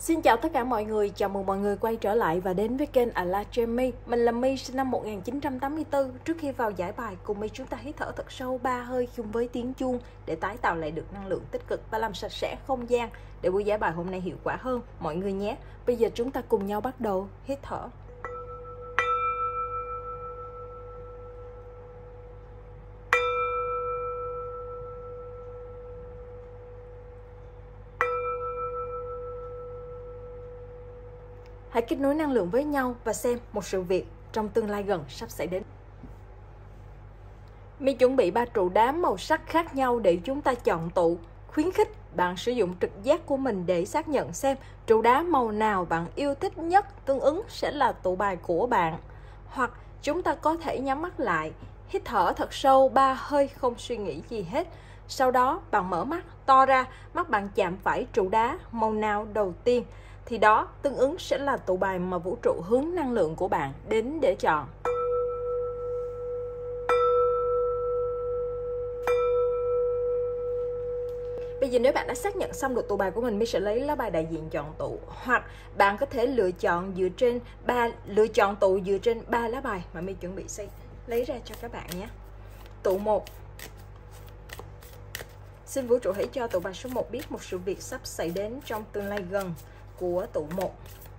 Xin chào tất cả mọi người, chào mừng mọi người quay trở lại và đến với kênh Alachemy. Mình là My, sinh năm 1984. Trước khi vào giải bài, cùng My chúng ta hít thở thật sâu 3 hơi chung với tiếng chuông để tái tạo lại được năng lượng tích cực và làm sạch sẽ không gian để buổi giải bài hôm nay hiệu quả hơn mọi người nhé. Bây giờ chúng ta cùng nhau bắt đầu hít thở. Hãy kết nối năng lượng với nhau và xem một sự việc trong tương lai gần sắp xảy đến. My chuẩn bị 3 trụ đá màu sắc khác nhau để chúng ta chọn tụ. Khuyến khích bạn sử dụng trực giác của mình để xác nhận xem trụ đá màu nào bạn yêu thích nhất, tương ứng sẽ là tụ bài của bạn. Hoặc chúng ta có thể nhắm mắt lại, hít thở thật sâu 3 hơi không suy nghĩ gì hết. Sau đó bạn mở mắt to ra, mắt bạn chạm phải trụ đá màu nào đầu tiên thì đó tương ứng sẽ là tụ bài mà vũ trụ hướng năng lượng của bạn đến để chọn. Bây giờ nếu bạn đã xác nhận xong được tụ bài của mình sẽ lấy lá bài đại diện chọn tụ, hoặc bạn có thể lựa chọn tụ dựa trên 3 lá bài mà mình chuẩn bị lấy ra cho các bạn nhé. Tụ 1. Xin vũ trụ hãy cho tụ bài số 1 biết một sự việc sắp xảy đến trong tương lai gần của tụ 1.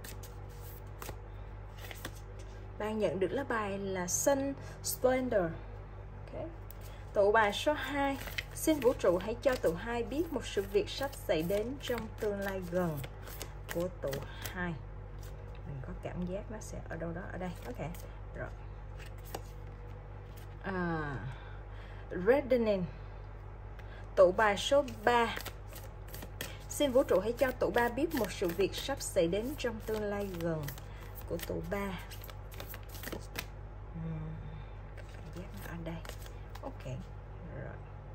Bạn nhận được lá bài là Sun Splendor. Okay. Tụ bài số 2. Xin vũ trụ hãy cho tụ 2 biết một sự việc sắp xảy đến trong tương lai gần của tụ 2. Mình có cảm giác nó sẽ ở đâu đó ở đây. Ok. Rồi. Reddening. Tụ bài số 3. Xin vũ trụ hãy cho tụ 3 biết một sự việc sắp xảy đến trong tương lai gần của tụ 3. Cảm giác nó ở đây. Ok. Rồi.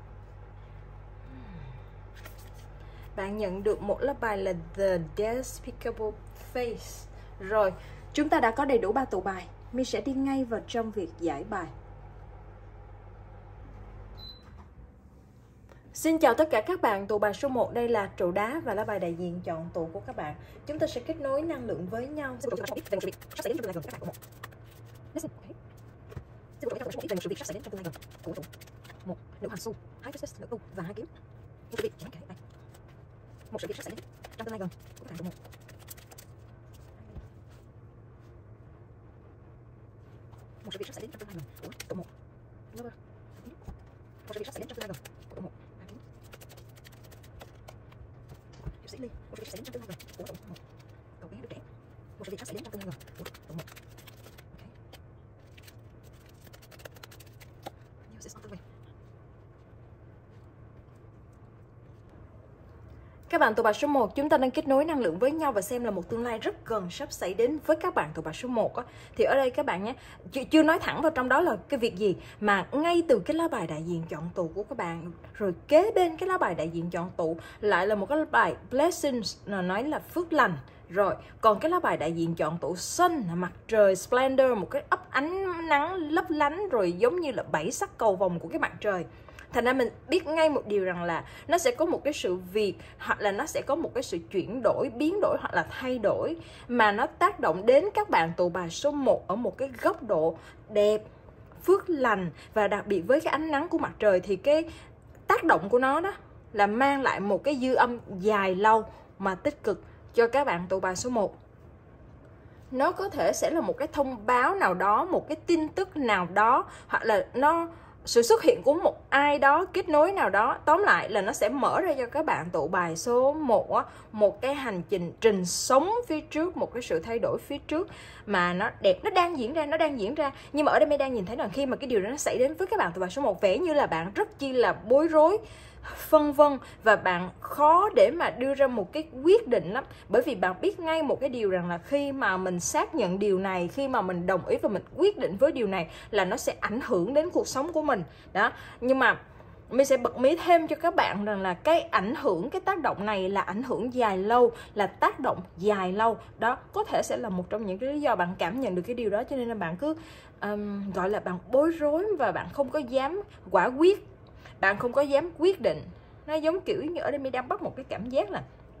Bạn nhận được một lá bài là The Despicable Face. Rồi, chúng ta đã có đầy đủ 3 tụ bài. Mình sẽ đi ngay vào trong việc giải bài. Xin chào tất cả các bạn, tụ bài số 1 đây là trụ đá và lá bài đại diện chọn tụ của các bạn. Chúng ta sẽ kết nối năng lượng với nhau. Xin vũ trụ biết về một sự việc sắp xảy đến trong tương lai gần của các bạn. Listen, okay. Xin vũ trụ biết về một sự việc sắp xảy đến trong tương lai gần của tụ 1. Nữ hoàng xu, 2 Princess, nữ tu và 2 kiếm. Một sự việc chẳng kể đây. Một sự việc sắp xảy đến trong tương lai gần của các bạn tụ 1. Một sự việc sắp xảy đến trong tương lai gần của tụ 1. Một sự việc sắp xảy đến trong tương lai gần của tụ 1. Một sự việc xảy đến trong tương lai gần của tụ 1. Cậu bé đứa trẻ. Một sự việc sắp xảy đến trong tương lai gần của tụ 1. Các bạn tụ bài số 1, chúng ta đang kết nối năng lượng với nhau và xem là một tương lai rất gần sắp xảy đến với các bạn tụ bài số 1 á. Thì ở đây các bạn nhé, chưa nói thẳng vào trong đó là cái việc gì, mà ngay từ cái lá bài đại diện chọn tụ của các bạn, rồi kế bên cái lá bài đại diện chọn tụ lại là một cái lá bài Blessings, nói là phước lành. Rồi, còn cái lá bài đại diện chọn tụ Sun, mặt trời Splendor, một cái ấp ánh nắng lấp lánh, rồi giống như là 7 sắc cầu vồng của cái mặt trời. Thành ra mình biết ngay một điều rằng là nó sẽ có một cái sự việc, hoặc là nó sẽ có một cái sự chuyển đổi, biến đổi hoặc là thay đổi mà nó tác động đến các bạn tụ bài số 1 ở một cái góc độ đẹp, phước lành, và đặc biệt với cái ánh nắng của mặt trời thì cái tác động của nó đó là mang lại một cái dư âm dài lâu mà tích cực cho các bạn tụ bài số 1. Nó có thể sẽ là một cái thông báo nào đó, một cái tin tức nào đó, hoặc là sự xuất hiện của một ai đó, kết nối nào đó. Tóm lại là nó sẽ mở ra cho các bạn tụ bài số 1 á, một cái hành trình sống phía trước, một cái sự thay đổi phía trước mà nó đẹp, nó đang diễn ra. Nhưng mà ở đây mình đang nhìn thấy rằng khi mà cái điều đó nó xảy đến với các bạn tụ bài số 1, vẻ như là bạn rất chi là bối rối, phân vân, và bạn khó để mà đưa ra một cái quyết định lắm. Bởi vì bạn biết ngay một cái điều rằng là khi mà mình xác nhận điều này, khi mà mình đồng ý và mình quyết định với điều này là nó sẽ ảnh hưởng đến cuộc sống của mình đó. Nhưng mà mình sẽ bật mí thêm cho các bạn rằng là cái ảnh hưởng, cái tác động này là ảnh hưởng dài lâu, là tác động dài lâu đó. Có thể sẽ là một trong những cái lý do bạn cảm nhận được cái điều đó, cho nên là bạn cứ gọi là bạn bối rối và bạn không có dám quả quyết, bạn không có dám quyết định. Nó giống kiểu như ở đây mình đang bắt một cái cảm giác là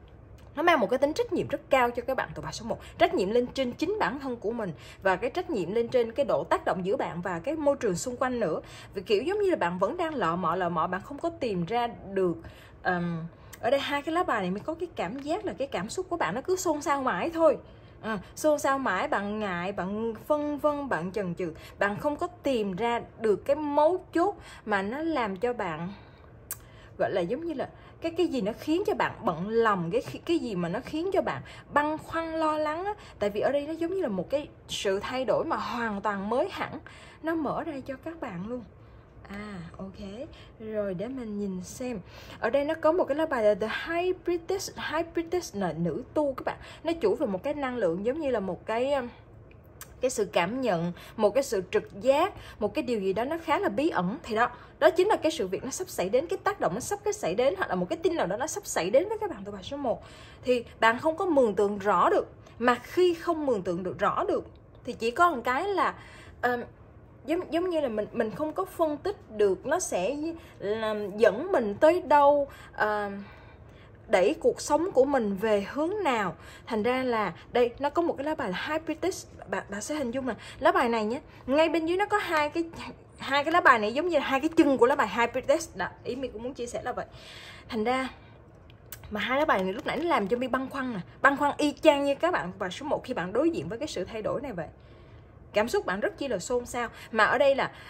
Nó mang một cái tính trách nhiệm rất cao cho các bạn tuổi 3 số 1. Trách nhiệm lên trên chính bản thân của mình, và cái trách nhiệm lên trên cái độ tác động giữa bạn và cái môi trường xung quanh nữa. Vì kiểu giống như là bạn vẫn đang lọ mọ, bạn không có tìm ra được. Ở đây hai cái lá bài này mới có cái cảm giác là cái cảm xúc của bạn nó cứ xôn xao mãi thôi. Xôn xao mãi, bạn ngại, bạn phân vân, bạn chần chừ, bạn không có tìm ra được cái mấu chốt mà nó làm cho bạn gọi là giống như là cái gì nó khiến cho bạn bận lòng, cái gì mà nó khiến cho bạn băn khoăn lo lắng á. Tại vì ở đây nó giống như là một cái sự thay đổi mà hoàn toàn mới hẳn, nó mở ra cho các bạn luôn. Ok, rồi để mình nhìn xem. Ở đây nó có một cái lá bài là The High Priestess là nữ tu các bạn. Nó chủ về một cái năng lượng giống như là một cái sự cảm nhận, một cái sự trực giác, một cái điều gì đó nó khá là bí ẩn. Thì đó chính là cái sự việc nó sắp xảy đến, cái tác động nó sắp xảy đến, hoặc là một cái tin nào đó nó sắp xảy đến với các bạn tuổi 3 số 1. Thì bạn không có mường tượng rõ được. Mà khi không mường tượng được rõ được thì chỉ có một cái là giống như là mình không có phân tích được nó sẽ dẫn mình tới đâu, đẩy cuộc sống của mình về hướng nào. Thành ra là đây nó có một cái lá bài là High Priestess. Bạn sẽ hình dung là lá bài này nhé, ngay bên dưới nó có hai cái lá bài này giống như là hai cái chân của lá bài High Priestess đó. Ý mình cũng muốn chia sẻ là vậy. Thành ra mà hai lá bài này lúc nãy nó làm cho mi băn khoăn băn khoăn y chang như các bạn và số 1 khi bạn đối diện với cái sự thay đổi này vậy. Cảm xúc bạn rất chi là xôn xao. Mà ở đây là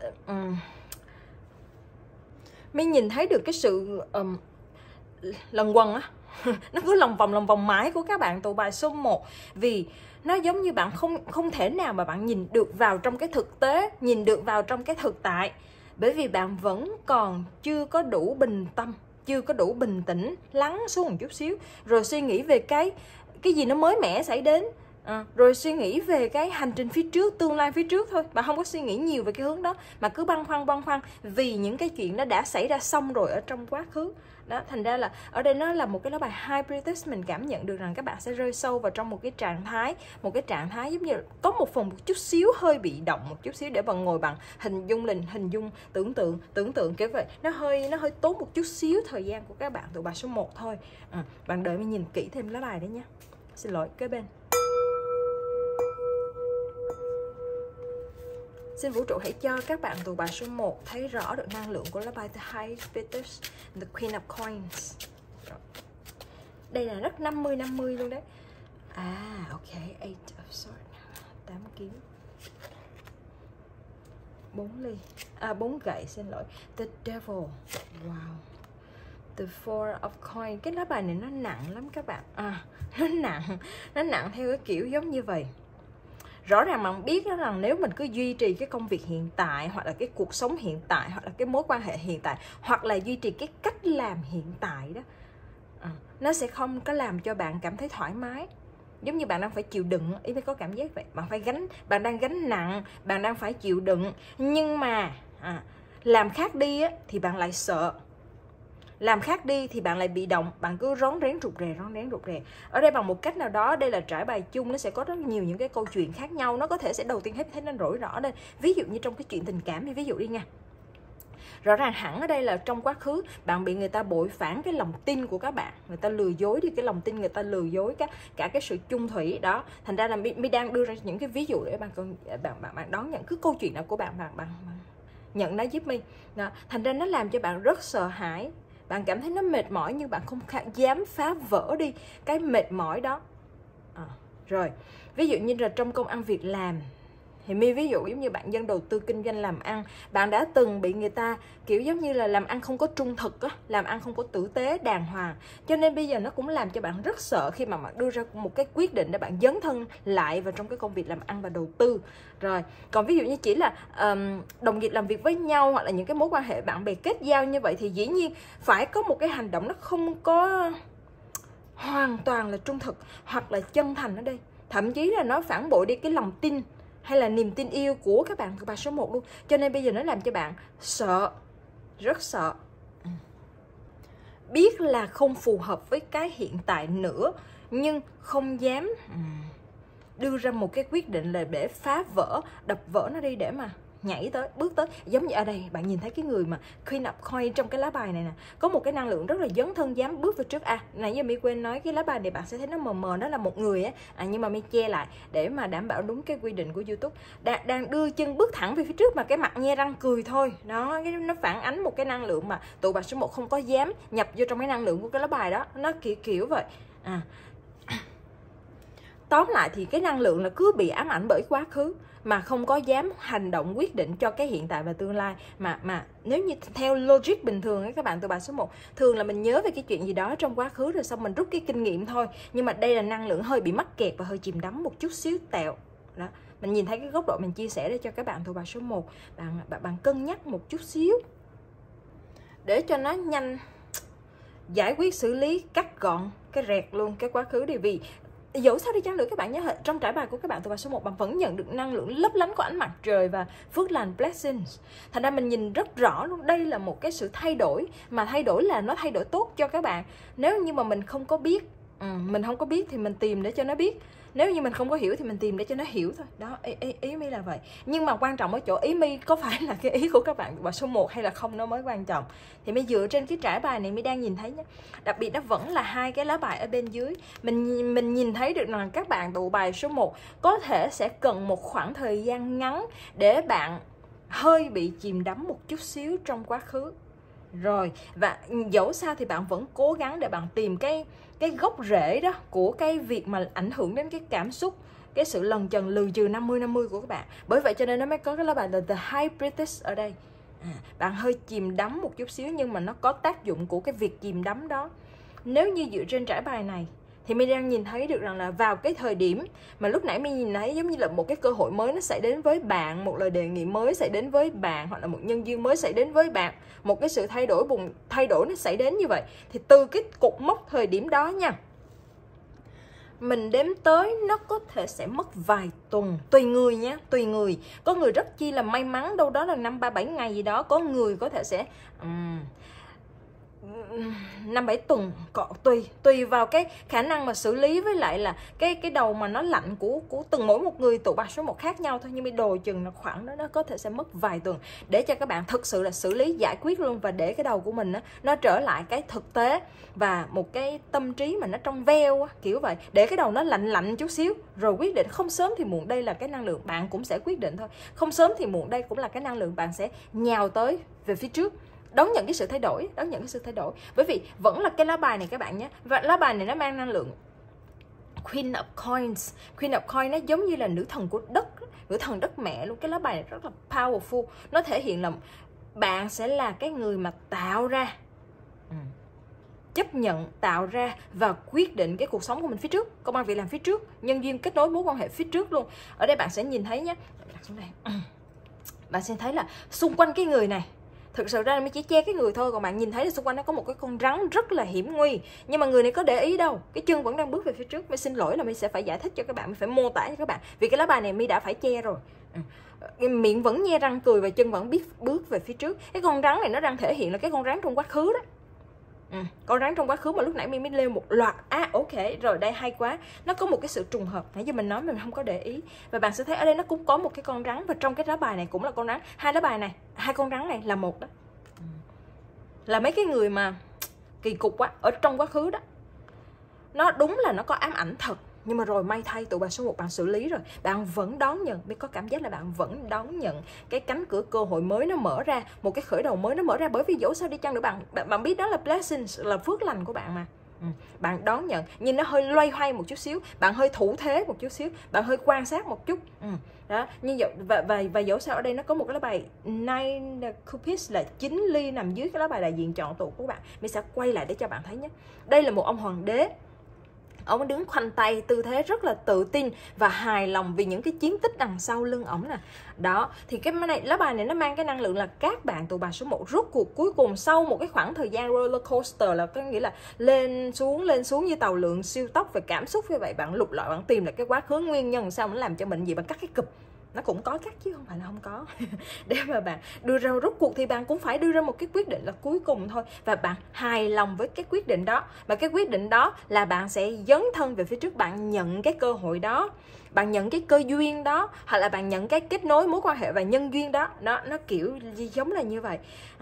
mi nhìn thấy được cái sự lần quần á nó cứ lòng vòng mãi của các bạn tụ bài số 1. Vì nó giống như bạn không thể nào mà bạn nhìn được vào trong cái thực tế, nhìn được vào trong cái thực tại. Bởi vì bạn vẫn còn chưa có đủ bình tâm, chưa có đủ bình tĩnh, lắng xuống một chút xíu, rồi suy nghĩ về cái gì nó mới mẻ xảy đến. Rồi suy nghĩ về cái hành trình phía trước, tương lai phía trước thôi. Bạn không có suy nghĩ nhiều về cái hướng đó, mà cứ băn khoăn vì những cái chuyện nó đã xảy ra xong rồi ở trong quá khứ đó. Thành ra là ở đây nó là một cái lá bài High Priestess. Mình cảm nhận được rằng các bạn sẽ rơi sâu vào trong một cái trạng thái giống như có một phần một chút xíu hơi bị động một chút xíu, để bạn ngồi bạn hình dung tưởng tượng kiểu vậy. Nó hơi tốn một chút xíu thời gian của các bạn tụi bài số 1 thôi. Bạn đợi mình nhìn kỹ thêm lá bài đấy nhé. Xin lỗi, kế bên. Xin vũ trụ hãy cho các bạn tụ bài số 1 thấy rõ được năng lượng của lá bài The High Priestess, The Queen of Coins. Đây là rất 50-50 luôn đấy. Ok, 8 of Swords, 8 kiếm, 4 ly, 4 gậy, xin lỗi. The Devil, wow. The Four of Coins. Cái lá bài này nó nặng lắm các bạn. Nó nặng theo cái kiểu giống như vậy. Rõ ràng bạn biết đó rằng nếu mình cứ duy trì cái công việc hiện tại, hoặc là cái cuộc sống hiện tại, hoặc là cái mối quan hệ hiện tại, hoặc là duy trì cái cách làm hiện tại đó, nó sẽ không có làm cho bạn cảm thấy thoải mái. Giống như bạn đang phải chịu đựng, ý mới có cảm giác vậy. Bạn đang gánh nặng, bạn đang phải chịu đựng. Nhưng mà làm khác đi á, thì bạn lại sợ. Làm khác đi thì bạn lại bị động, bạn cứ rón rén rụt rè. Ở đây bằng một cách nào đó, đây là trải bài chung, nó sẽ có rất nhiều những cái câu chuyện khác nhau. Nó có thể sẽ đầu tiên thấy nó rỗi rõ đây. Ví dụ như trong cái chuyện tình cảm thì ví dụ đi nha. Rõ ràng hẳn ở đây là trong quá khứ bạn bị người ta bội phản cái lòng tin của các bạn, người ta lừa dối đi cái lòng tin, người ta lừa dối cả cái sự chung thủy đó. Thành ra là mi đang đưa ra những cái ví dụ để bạn đón nhận cứ câu chuyện nào của bạn nhận nó giúp mi. Thành ra nó làm cho bạn rất sợ hãi. Bạn cảm thấy nó mệt mỏi nhưng bạn không dám phá vỡ đi cái mệt mỏi đó. Rồi, ví dụ như là trong công ăn việc làm, thì mi ví dụ giống như bạn dân đầu tư kinh doanh làm ăn, bạn đã từng bị người ta kiểu giống như là làm ăn không có trung thực á, làm ăn không có tử tế đàng hoàng, cho nên bây giờ nó cũng làm cho bạn rất sợ khi mà bạn đưa ra một cái quyết định để bạn dấn thân lại vào trong cái công việc làm ăn và đầu tư. Rồi, còn ví dụ như chỉ là đồng nghiệp làm việc với nhau, hoặc là những cái mối quan hệ bạn bè kết giao như vậy, thì dĩ nhiên phải có một cái hành động nó không có hoàn toàn là trung thực hoặc là chân thành ở đây, thậm chí là nó phản bội đi cái lòng tin hay là niềm tin yêu của các bạn bài số 1 luôn. Cho nên bây giờ nó làm cho bạn sợ, rất sợ, biết là không phù hợp với cái hiện tại nữa, nhưng không dám đưa ra một cái quyết định là để phá vỡ, đập vỡ nó đi, để mà nhảy tới, bước tới. Giống như ở đây bạn nhìn thấy cái người mà Queen of Coins trong cái lá bài này nè, có một cái năng lượng rất là dấn thân dám bước về trước. Nãy giờ mi quên nói cái lá bài này bạn sẽ thấy nó mờ mờ, nó là một người á, nhưng mà mi che lại để mà đảm bảo đúng cái quy định của YouTube. Đang đưa chân bước thẳng về phía trước mà cái mặt nhe răng cười thôi. Đó, nó phản ánh một cái năng lượng mà tụ bài số 1 không có dám nhập vô trong cái năng lượng của cái lá bài đó, nó kiểu vậy. Tóm lại thì cái năng lượng là cứ bị ám ảnh bởi quá khứ mà không có dám hành động quyết định cho cái hiện tại và tương lai. Mà nếu như theo logic bình thường ấy, các bạn tụ bài số 1 thường là mình nhớ về cái chuyện gì đó trong quá khứ rồi xong mình rút cái kinh nghiệm thôi. Nhưng mà đây là năng lượng hơi bị mắc kẹt và hơi chìm đắm một chút xíu tẹo. Đó, mình nhìn thấy cái góc độ mình chia sẻ để cho các bạn tụ bài số 1 bạn cân nhắc một chút xíu để cho nó nhanh giải quyết, xử lý, cắt gọn cái rẹt luôn cái quá khứ đi. Vì dẫu sao đi chăng nữa các bạn nhớ, trong trải bài của các bạn tụ bài số 1 bạn vẫn nhận được năng lượng lấp lánh của ánh mặt trời và phước lành blessings. Thành ra mình nhìn rất rõ luôn, đây là một cái sự thay đổi, mà thay đổi là nó thay đổi tốt cho các bạn. Nếu như mà mình không có biết, mình không có biết thì mình tìm để cho nó biết. Nếu như mình không có hiểu thì mình tìm để cho nó hiểu thôi. Đó, ý mi là vậy. Nhưng mà quan trọng ở chỗ ý mi có phải là cái ý của các bạn bài số 1 hay là không, nó mới quan trọng. Thì mi dựa trên cái trải bài này mi đang nhìn thấy nhé. Đặc biệt nó vẫn là hai cái lá bài ở bên dưới. Mình nhìn thấy được rằng các bạn tụ bài số 1 có thể sẽ cần một khoảng thời gian ngắn để bạn hơi bị chìm đắm một chút xíu trong quá khứ. Rồi, và dẫu sao thì bạn vẫn cố gắng để bạn tìm cái gốc rễ đó của cái việc mà ảnh hưởng đến cái cảm xúc, cái sự lần chần lừ trừ 50-50 của các bạn. Bởi vậy cho nên nó mới có cái lá bài là The High Priestess ở đây. Bạn hơi chìm đắm một chút xíu nhưng mà nó có tác dụng của cái việc chìm đắm đó. Nếu như dựa trên trải bài này thì mình đang nhìn thấy được rằng là vào cái thời điểm mà lúc nãy mình nhìn thấy giống như là một cái cơ hội mới nó sẽ đến với bạn, một lời đề nghị mới sẽ đến với bạn, hoặc là một nhân duyên mới sẽ đến với bạn, một cái sự thay đổi nó xảy đến như vậy. Thì từ cái cột mốc thời điểm đó nha, mình đếm tới nó có thể sẽ mất vài tuần, tùy người nha, tùy người. Có người rất chi là may mắn, đâu đó là 5-3-7 ngày gì đó. Có người có thể sẽ 5-7 tuần, tùy vào cái khả năng mà xử lý, với lại là cái đầu mà nó lạnh của từng mỗi một người tụ bài số 1 khác nhau thôi. Nhưng mà đồ chừng là khoảng đó nó có thể sẽ mất vài tuần để cho các bạn thực sự là xử lý giải quyết luôn, và để cái đầu của mình nó trở lại cái thực tế và một cái tâm trí mà nó trong veo kiểu vậy, để cái đầu nó lạnh chút xíu rồi quyết định. Không sớm thì muộn đây là cái năng lượng bạn cũng sẽ quyết định thôi. Không sớm thì muộn đây cũng là cái năng lượng bạn sẽ nhào tới về phía trước, đón nhận cái sự thay đổi, bởi vì vẫn là cái lá bài này các bạn nhé. Và lá bài này nó mang năng lượng Queen of Coins. Queen of Coins nó giống như là nữ thần của đất, nữ thần đất mẹ luôn. Cái lá bài này rất là powerful. Nó thể hiện là bạn sẽ là cái người mà tạo ra, chấp nhận, tạo ra và quyết định cái cuộc sống của mình phía trước, công ăn việc làm phía trước, nhân duyên kết nối mối quan hệ phía trước luôn. Ở đây bạn sẽ nhìn thấy nhé, bạn sẽ thấy là xung quanh cái người này, thực sự ra là mới chỉ che cái người thôi, còn bạn nhìn thấy là xung quanh nó có một cái con rắn rất là hiểm nguy, nhưng mà người này có để ý đâu, cái chân vẫn đang bước về phía trước. Mình xin lỗi là mình sẽ phải giải thích cho các bạn, mình phải mô tả cho các bạn, vì cái lá bài này mi đã phải che rồi. Miệng vẫn nhe răng cười và chân vẫn biết bước về phía trước. Cái con rắn này nó đang thể hiện là cái con rắn trong quá khứ đó. Con rắn trong quá khứ mà lúc nãy mình mới leo một loạt. Ok, rồi đây hay quá. Nó có một cái sự trùng hợp. Nãy giờ mình nói mình không có để ý. Và bạn sẽ thấy ở đây nó cũng có một cái con rắn, và trong cái lá bài này cũng là con rắn. Hai lá bài này, hai con rắn này là một đó. Là mấy cái người mà kỳ cục quá ở trong quá khứ đó. Nó đúng là nó có ám ảnh thật, nhưng mà rồi may thay tụ bài số 1 bạn xử lý rồi. Bạn vẫn đón nhận, biết có cảm giác là bạn vẫn đón nhận cái cánh cửa cơ hội mới nó mở ra, một cái khởi đầu mới nó mở ra. Bởi vì dẫu sao đi chăng nữa bạn biết đó là blessings, là phước lành của bạn mà. Bạn đón nhận, nhưng nó hơi loay hoay một chút xíu, bạn hơi thủ thế một chút xíu, bạn hơi quan sát một chút. Đó, như vậy và dẫu sao ở đây nó có một cái lá bài Nine Cupids là 9 ly nằm dưới cái lá bài đại diện chọn tụ của bạn. Mình sẽ quay lại để cho bạn thấy nhé. Đây là một ông hoàng đế. Ông đứng khoanh tay, tư thế rất là tự tin và hài lòng vì những cái chiến tích đằng sau lưng ổng nè. Đó, thì cái này, lá bài này nó mang cái năng lượng là các bạn tụ bài số 1 rốt cuộc cuối cùng sau một cái khoảng thời gian roller coaster, là có nghĩa là lên xuống như tàu lượn siêu tốc về cảm xúc như vậy. Bạn lục lọi, bạn tìm lại cái quá khứ, nguyên nhân sao nó làm cho mình gì, bạn cắt cái cụp. nó cũng có cắt chứ không phải là không có. Để mà bạn đưa ra rốt cuộc thì bạn cũng phải đưa ra một cái quyết định là cuối cùng thôi, và bạn hài lòng với cái quyết định đó. Và cái quyết định đó là bạn sẽ dấn thân về phía trước, bạn nhận cái cơ hội đó, bạn nhận cái cơ duyên đó, hoặc là bạn nhận cái kết nối mối quan hệ và nhân duyên đó. Nó kiểu giống là như vậy.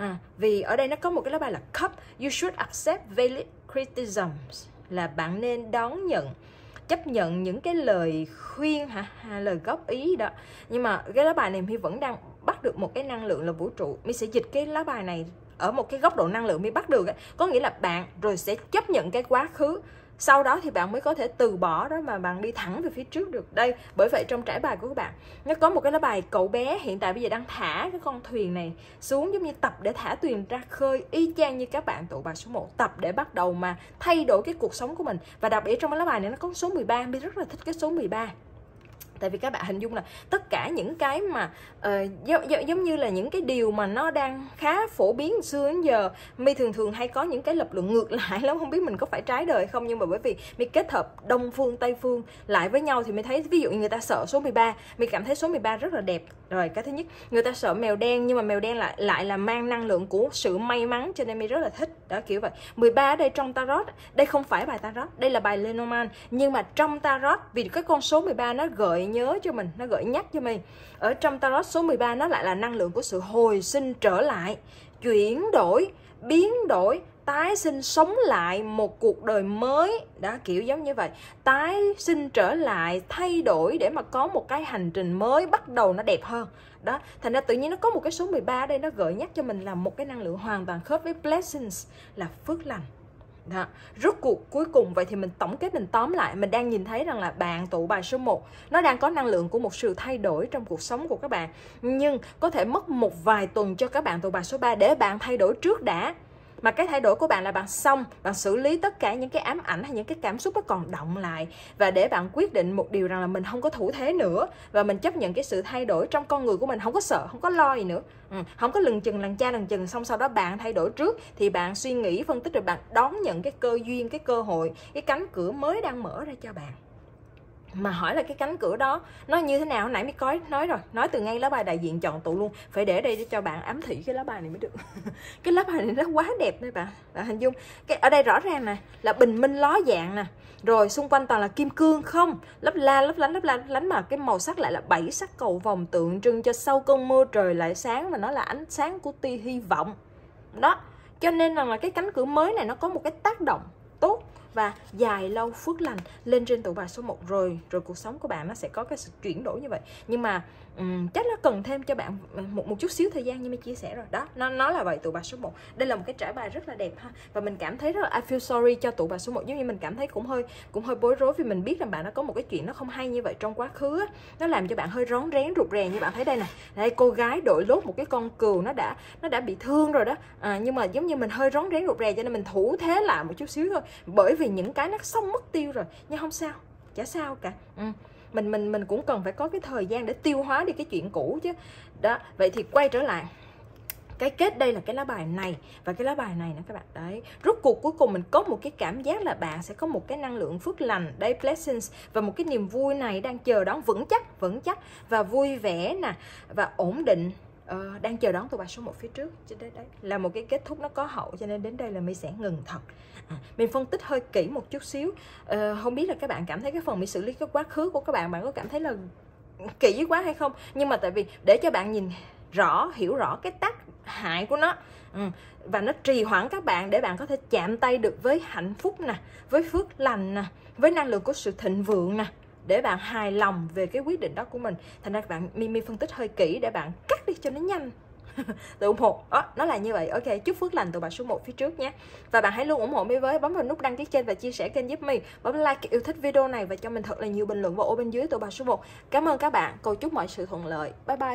Vì ở đây nó có một cái lá bài là Cup. You should accept valid criticisms, là bạn nên đón nhận, chấp nhận những cái lời khuyên lời góp ý đó. Nhưng mà cái lá bài này My vẫn đang bắt được một cái năng lượng là vũ trụ. My sẽ dịch cái lá bài này ở một cái góc độ năng lượng My bắt được ấy. Có nghĩa là bạn rồi sẽ chấp nhận cái quá khứ, sau đó thì bạn mới có thể từ bỏ đó mà bạn đi thẳng về phía trước được. Đây, bởi vậy trong trải bài của các bạn nó có một cái lá bài cậu bé hiện tại bây giờ đang thả cái con thuyền này xuống, giống như tập để thả thuyền ra khơi, y chang như các bạn tụ bài số 1, tập để bắt đầu mà thay đổi cái cuộc sống của mình. Và đặc biệt trong cái lá bài này nó có số 13, mình rất là thích cái số 13. Tại vì các bạn hình dung là tất cả những cái mà giống như là những cái điều mà nó đang khá phổ biến từ xưa đến giờ. My thường hay có những cái lập luận ngược lại lắm, không biết mình có phải trái đời không, nhưng mà bởi vì My kết hợp Đông phương Tây phương lại với nhau thì My thấy ví dụ như người ta sợ số 13, My cảm thấy số 13 rất là đẹp. Rồi cái thứ nhất, người ta sợ mèo đen, nhưng mà mèo đen lại là mang năng lượng của sự may mắn, cho nên My rất là thích đó, kiểu vậy. 13 ở đây trong tarot, đây không phải bài tarot, đây là bài Lenormand, nhưng mà trong tarot vì cái con số 13 nó gợi nhớ cho mình, nó gợi nhắc cho mình. Ở trong tarot số 13 nó lại là năng lượng của sự hồi sinh trở lại, chuyển đổi, biến đổi, tái sinh, sống lại một cuộc đời mới đó, kiểu giống như vậy. Tái sinh trở lại, thay đổi để mà có một cái hành trình mới bắt đầu nó đẹp hơn đó. Thành ra tự nhiên nó có một cái số 13 ở đây, nó gợi nhắc cho mình là một cái năng lượng hoàn toàn khớp với blessings, là phước lành đó. Rốt cuộc cuối cùng vậy thì mình tổng kết, mình tóm lại, mình đang nhìn thấy rằng là bạn tụ bài số 1 nó đang có năng lượng của một sự thay đổi trong cuộc sống của các bạn, nhưng có thể mất một vài tuần cho các bạn tụ bài số 3 để bạn thay đổi trước đã. Mà cái thay đổi của bạn là bạn xong, bạn xử lý tất cả những cái ám ảnh hay những cái cảm xúc nó còn động lại, và để bạn quyết định một điều rằng là mình không có thủ thế nữa, và mình chấp nhận cái sự thay đổi trong con người của mình, không có sợ, không có lo gì nữa, không có lừng chừng lần chừng. Xong sau đó bạn thay đổi trước thì bạn suy nghĩ phân tích rồi bạn đón nhận cái cơ duyên, cái cơ hội, cái cánh cửa mới đang mở ra cho bạn. Mà hỏi là cái cánh cửa đó nó như thế nào, hồi nãy mới nói rồi, nói từ ngay lá bài đại diện chọn tụ luôn, phải để đây để cho bạn ám thị cái lá bài này mới được. Cái lá bài này nó quá đẹp đấy bạn hình dung. Cái ở đây rõ ràng nè là bình minh ló dạng nè, rồi xung quanh toàn là kim cương không, lấp lánh mà cái màu sắc lại là 7 sắc cầu vồng, tượng trưng cho sau cơn mưa trời lại sáng, và nó là ánh sáng của tia hy vọng đó. Cho nên là cái cánh cửa mới này nó có một cái tác động tốt và dài lâu phước lành lên trên tụ bài số 1 rồi cuộc sống của bạn nó sẽ có cái sự chuyển đổi như vậy. Nhưng mà chắc nó cần thêm cho bạn một chút xíu thời gian như mình chia sẻ rồi đó. Nó là vậy. Tụ bài số 1 đây là một cái trải bài rất là đẹp ha, và mình cảm thấy rất là I feel sorry cho tụ bài số 1, giống như mình cảm thấy cũng hơi bối rối, vì mình biết rằng bạn nó có một cái chuyện nó không hay như vậy trong quá khứ á. Nó làm cho bạn hơi rón rén rụt rè. Như bạn thấy đây nè, đây cô gái đội lốt một cái con cừu, nó đã bị thương rồi đó, nhưng mà giống như mình hơi rón rén rụt rè, cho nên mình thủ thế lại một chút xíu thôi, bởi vì những cái nó xong mất tiêu rồi. Nhưng không sao, chả sao cả. Mình cũng cần phải có cái thời gian để tiêu hóa đi cái chuyện cũ chứ đó. Vậy thì quay trở lại cái kết, đây là cái lá bài này và cái lá bài này nè các bạn. Đấy, rốt cuộc cuối cùng mình có một cái cảm giác là bạn sẽ có một cái năng lượng phước lành, đây blessings, và một cái niềm vui này đang chờ đón vững chắc và vui vẻ nè, và ổn định đang chờ đón tụ bài số 1 phía trước. Chứ đấy là một cái kết thúc nó có hậu, cho nên đến đây là mình sẽ ngừng thật. Mình phân tích hơi kỹ một chút xíu. Không biết là các bạn cảm thấy cái phần mình xử lý cái quá khứ của các bạn có cảm thấy là kỹ quá hay không, nhưng mà tại vì để cho bạn nhìn rõ, hiểu rõ cái tác hại của nó, và nó trì hoãn các bạn để bạn có thể chạm tay được với hạnh phúc nè, với phước lành nè, với năng lượng của sự thịnh vượng nè, để bạn hài lòng về cái quyết định đó của mình. Thành ra các bạn Mimi phân tích hơi kỹ để bạn cắt đi cho nó nhanh. Tự ủng hộ nó là như vậy. Ok, chúc phước lành tụ bài số 1 phía trước nhé. Và bạn hãy luôn ủng hộ Mi với bấm vào nút đăng ký trên và chia sẻ kênh giúp Mi, bấm like yêu thích video này và cho mình thật là nhiều bình luận vào ô bên dưới tụ bài số 1. Cảm ơn các bạn, cầu chúc mọi sự thuận lợi. Bye bye.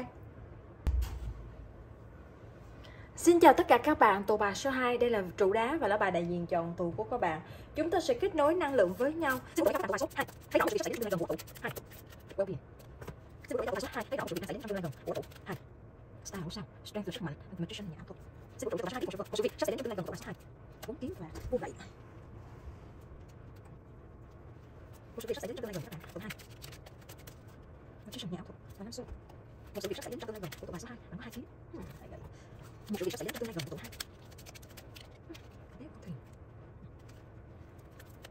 Xin chào tất cả các bạn, tụ bài số 2, đây là trụ đá và lá bài đại diện chọn tụ của các bạn. Chúng ta sẽ kết nối năng lượng với nhau. Xin mời các bạn tụ bài số 2, hãy đón sự sẽ đến gần của tụ 2. Well being. Xin mời các bạn tụ bài số 2, hãy đón sự sẽ đến gần của tụ 2. Style của sao? Strength là sức mạnh, magician nhà ảo thuật. Xin mời tụ bài số 2 tiếp tục một sự việc sẽ đến gần của tụ bài số 2. 4 kiếm và vô gậy. Một sự việc sẽ đến gần của các bạn tụ 2. Magician nhà ảo thuật và năm xu.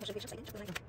sự việc sắp xảy đến trong tương lai gần.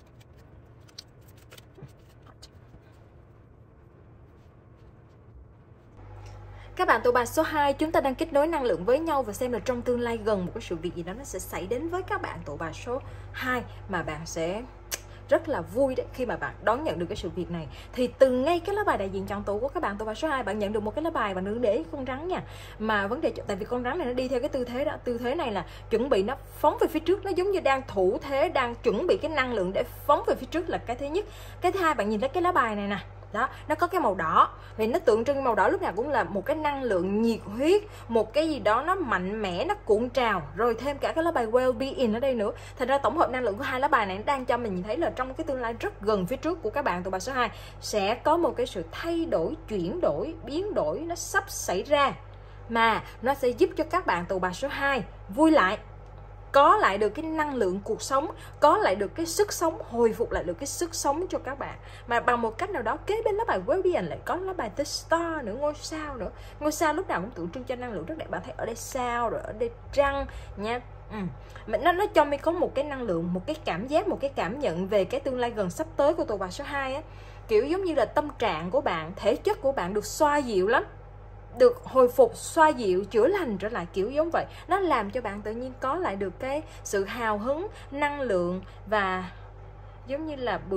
Các bạn tụ bài số 2, chúng ta đang kết nối năng lượng với nhau và xem là trong tương lai gần một cái sự việc gì đó nó sẽ xảy đến với các bạn tụ bài số 2 mà bạn sẽ rất là vui đấy khi mà bạn đón nhận được cái sự việc này. Thì từ ngay cái lá bài đại diện chọn tụ của các bạn tụ bài số 2, bạn nhận được một cái lá bài, bạn đừng để ý con rắn nha. Mà vấn đề tại vì con rắn này nó đi theo cái tư thế đó, tư thế này là chuẩn bị nó phóng về phía trước, nó giống như đang thủ thế, đang chuẩn bị cái năng lượng để phóng về phía trước là cái thứ nhất. Cái thứ hai, bạn nhìn thấy cái lá bài này nè, đó, nó có cái màu đỏ, vì nó tượng trưng màu đỏ lúc nào cũng là một cái năng lượng nhiệt huyết, một cái gì đó nó mạnh mẽ, nó cuộn trào, rồi thêm cả cái lá bài well-being ở đây nữa. Thành ra tổng hợp năng lượng của hai lá bài này đang cho mình nhìn thấy là trong cái tương lai rất gần phía trước của các bạn tụ bài số 2 sẽ có một cái sự thay đổi, chuyển đổi, biến đổi nó sắp xảy ra, mà nó sẽ giúp cho các bạn tụ bài số 2 vui lại, có lại được cái năng lượng cuộc sống, có lại được cái sức sống, hồi phục lại được cái sức sống cho các bạn. Mà bằng một cách nào đó kế bên lá bài well-being lại có lá bài The Star nữa, ngôi sao nữa. Ngôi sao lúc nào cũng tượng trưng cho năng lượng rất đẹp. Bạn thấy ở đây sao, rồi ở đây trăng nha. Nó cho mình có một cái năng lượng, một cái cảm giác, một cái cảm nhận về cái tương lai gần sắp tới của tụ bài số 2 á. Kiểu giống như là tâm trạng của bạn, thể chất của bạn được xoa dịu lắm, được hồi phục, xoa dịu, chữa lành trở lại, kiểu giống vậy. Nó làm cho bạn tự nhiên có lại được cái sự hào hứng, năng lượng, và giống như là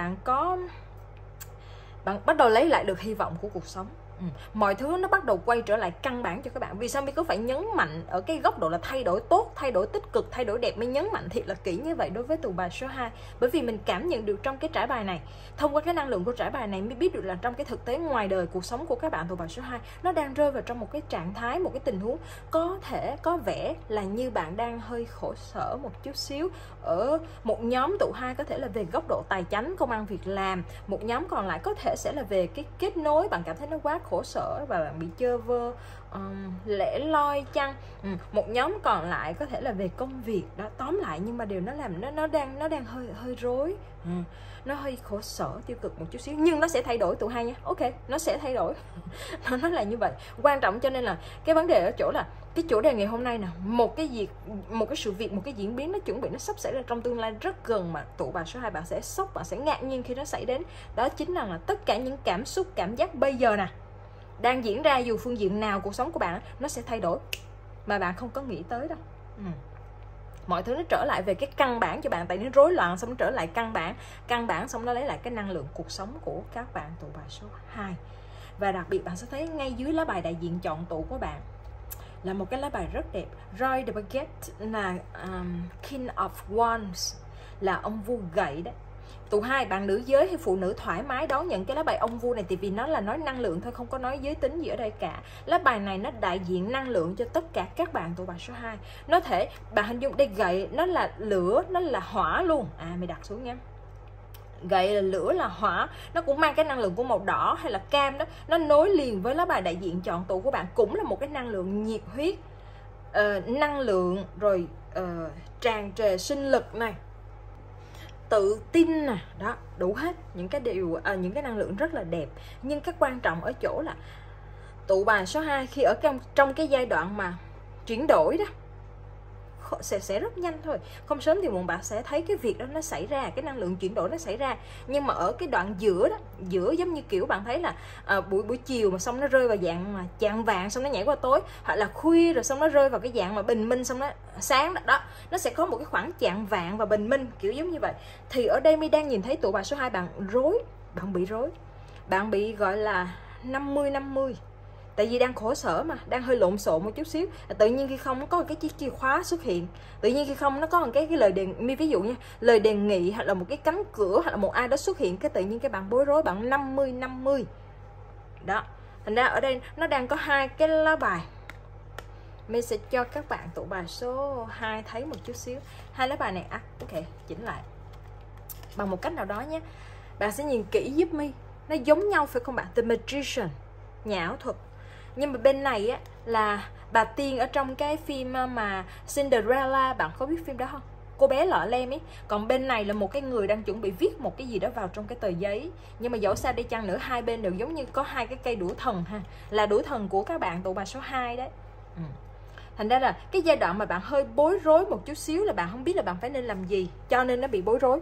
bạn bắt đầu lấy lại được hy vọng của cuộc sống. Mọi thứ nó bắt đầu quay trở lại căn bản cho các bạn. Vì sao mình cứ phải nhấn mạnh ở cái góc độ là thay đổi tốt, thay đổi tích cực, thay đổi đẹp, mới nhấn mạnh thiệt là kỹ như vậy đối với tụ bài số 2. Bởi vì mình cảm nhận được trong cái trải bài này, thông qua cái năng lượng của trải bài này mới biết được là trong cái thực tế ngoài đời, cuộc sống của các bạn tụ bài số 2 nó đang rơi vào trong một cái trạng thái, một cái tình huống có thể có vẻ là như bạn đang hơi khổ sở một chút xíu. Ở một nhóm tụ 2 có thể là về góc độ tài chánh, công ăn việc làm. Một nhóm còn lại có thể sẽ là về cái kết nối, bạn cảm thấy nó quá khổ sở và bạn bị chơ vơ, lẻ loi chăng. Một nhóm còn lại có thể là về công việc đó. Tóm lại nhưng mà điều nó làm nó đang hơi rối, nó hơi khổ sở, tiêu cực một chút xíu, nhưng nó sẽ thay đổi tụ 2 nha. Ok, nó sẽ thay đổi. Nó là như vậy. Quan trọng cho nên là cái vấn đề ở chỗ là cái chủ đề ngày hôm nay nè, một cái sự việc, một cái diễn biến nó chuẩn bị, nó sắp xảy ra trong tương lai rất gần mà tụ bài số 2 bạn sẽ sốc, bạn sẽ ngạc nhiên khi nó xảy đến. Đó chính là tất cả những cảm xúc, cảm giác bây giờ nè đang diễn ra, dù phương diện nào cuộc sống của bạn, nó sẽ thay đổi mà bạn không có nghĩ tới đâu. Mọi thứ nó trở lại về cái căn bản cho bạn, tại nó rối loạn xong nó trở lại căn bản xong nó lấy lại cái năng lượng cuộc sống của các bạn tụ bài số 2. Và đặc biệt bạn sẽ thấy ngay dưới lá bài đại diện chọn tụ của bạn là một cái lá bài rất đẹp. Roy the Baguette là King of Wands, là ông vua gậy đấy. Tụ 2, bạn nữ giới hay phụ nữ thoải mái đón nhận cái lá bài ông vua này, thì vì nó là nói năng lượng thôi, không có nói giới tính gì ở đây cả. Lá bài này nó đại diện năng lượng cho tất cả các bạn tụ bài số 2. Nó thể, bạn hình dung đây, gậy nó là lửa, nó là hỏa luôn. Mày đặt xuống nha. Gậy là lửa, là hỏa, nó cũng mang cái năng lượng của màu đỏ hay là cam đó. Nó nối liền với lá bài đại diện chọn tụ của bạn, cũng là một cái năng lượng nhiệt huyết, năng lượng rồi tràn trề sinh lực này, tự tin nè, đó, đủ hết những cái điều, những cái năng lượng rất là đẹp. Nhưng cái quan trọng ở chỗ là tụ bài số 2 khi ở trong cái giai đoạn mà chuyển đổi đó sẽ rất nhanh thôi, không sớm thì muộn bạn sẽ thấy cái việc đó nó xảy ra, cái năng lượng chuyển đổi nó xảy ra. Nhưng mà ở cái đoạn giữa đó, giữa giống như kiểu bạn thấy là buổi chiều mà xong nó rơi vào dạng mà chạng vàng xong nó nhảy qua tối, hoặc là khuya rồi xong nó rơi vào cái dạng mà bình minh xong nó sáng đó, nó sẽ có một cái khoảng chạng vàng và bình minh kiểu giống như vậy. Thì ở đây mi đang nhìn thấy tụ bài số 2 bạn rối, bạn bị rối, bạn bị gọi là 50-50. Tại vì đang khổ sở mà, đang hơi lộn xộn một chút xíu. Tự nhiên khi không nó có cái chiếc chìa khóa xuất hiện, tự nhiên khi không nó có một cái lời đề nghị, ví dụ như lời đề nghị hoặc là một cái cánh cửa hoặc là một ai đó xuất hiện, cái tự nhiên cái bạn bối rối, bạn 50-50 đó. Thành ra ở đây nó đang có hai cái lá bài. Mình sẽ cho các bạn tụ bài số 2 thấy một chút xíu. Hai lá bài này ok, chỉnh lại bằng một cách nào đó nhé. Bạn sẽ nhìn kỹ giúp mi, nó giống nhau phải không bạn? The Magician, nhà ảo thuật. Nhưng mà bên này á là bà tiên ở trong cái phim mà Cinderella, bạn có biết phim đó không? Cô bé lọ lem ấy. Còn bên này là một cái người đang chuẩn bị viết một cái gì đó vào trong cái tờ giấy. Nhưng mà dẫu sao đi chăng nữa, hai bên đều giống như có hai cái cây đũa thần ha, là đũa thần của các bạn tụ bài số 2 đấy. Thành ra là cái giai đoạn mà bạn hơi bối rối một chút xíu là bạn không biết là bạn phải nên làm gì, cho nên nó bị bối rối.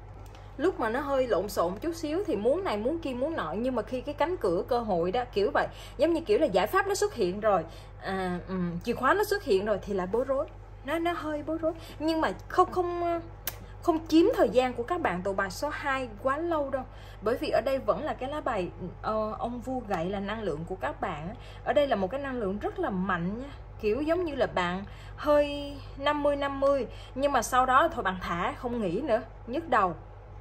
Lúc mà nó hơi lộn xộn chút xíu thì muốn này muốn kia muốn nọ, nhưng mà khi cái cánh cửa cơ hội đó kiểu vậy, giống như kiểu là giải pháp nó xuất hiện rồi, chìa khóa nó xuất hiện rồi thì lại bối rối, nó hơi bối rối. Nhưng mà không chiếm thời gian của các bạn tụ bài số 2 quá lâu đâu, bởi vì ở đây vẫn là cái lá bài ông vua gậy là năng lượng của các bạn. Ở đây là một cái năng lượng rất là mạnh nha, kiểu giống như là bạn hơi 50-50, nhưng mà sau đó thôi bạn thả, không nghĩ nữa, nhức đầu.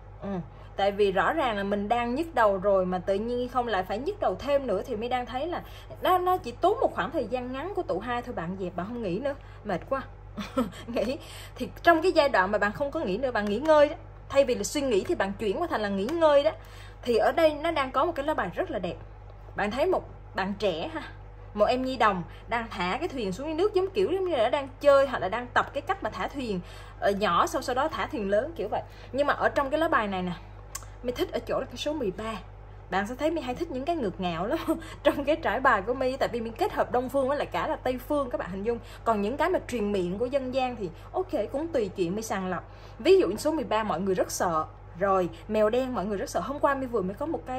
Tại vì rõ ràng là mình đang nhức đầu rồi mà tự nhiên không lại phải nhức đầu thêm nữa, thì mới đang thấy là nó chỉ tốn một khoảng thời gian ngắn của tụ 2 thôi, bạn dẹp, bạn không nghĩ nữa, mệt quá. Nghĩ thì trong cái giai đoạn mà bạn không có nghĩ nữa, bạn nghỉ ngơi đó, thay vì là suy nghĩ thì bạn chuyển qua thành là nghỉ ngơi đó, thì ở đây nó đang có một cái lá bài rất là đẹp. Bạn thấy một bạn trẻ ha, một em nhi đồng đang thả cái thuyền xuống nước, giống kiểu giống như là đang chơi hoặc là đang tập cái cách mà thả thuyền nhỏ, sau đó thả thuyền lớn kiểu vậy. Nhưng mà ở trong cái lá bài này nè, My thích ở chỗ là cái số 13. Bạn sẽ thấy My hay thích những cái ngược ngạo lắm trong cái trải bài của My, tại vì mình kết hợp Đông phương với lại cả là Tây phương, các bạn hình dung. Còn những cái mà truyền miệng của dân gian thì ok, cũng tùy chuyện My sàng lọc. Ví dụ số 13 mọi người rất sợ, rồi mèo đen mọi người rất sợ. Hôm qua My vừa mới có một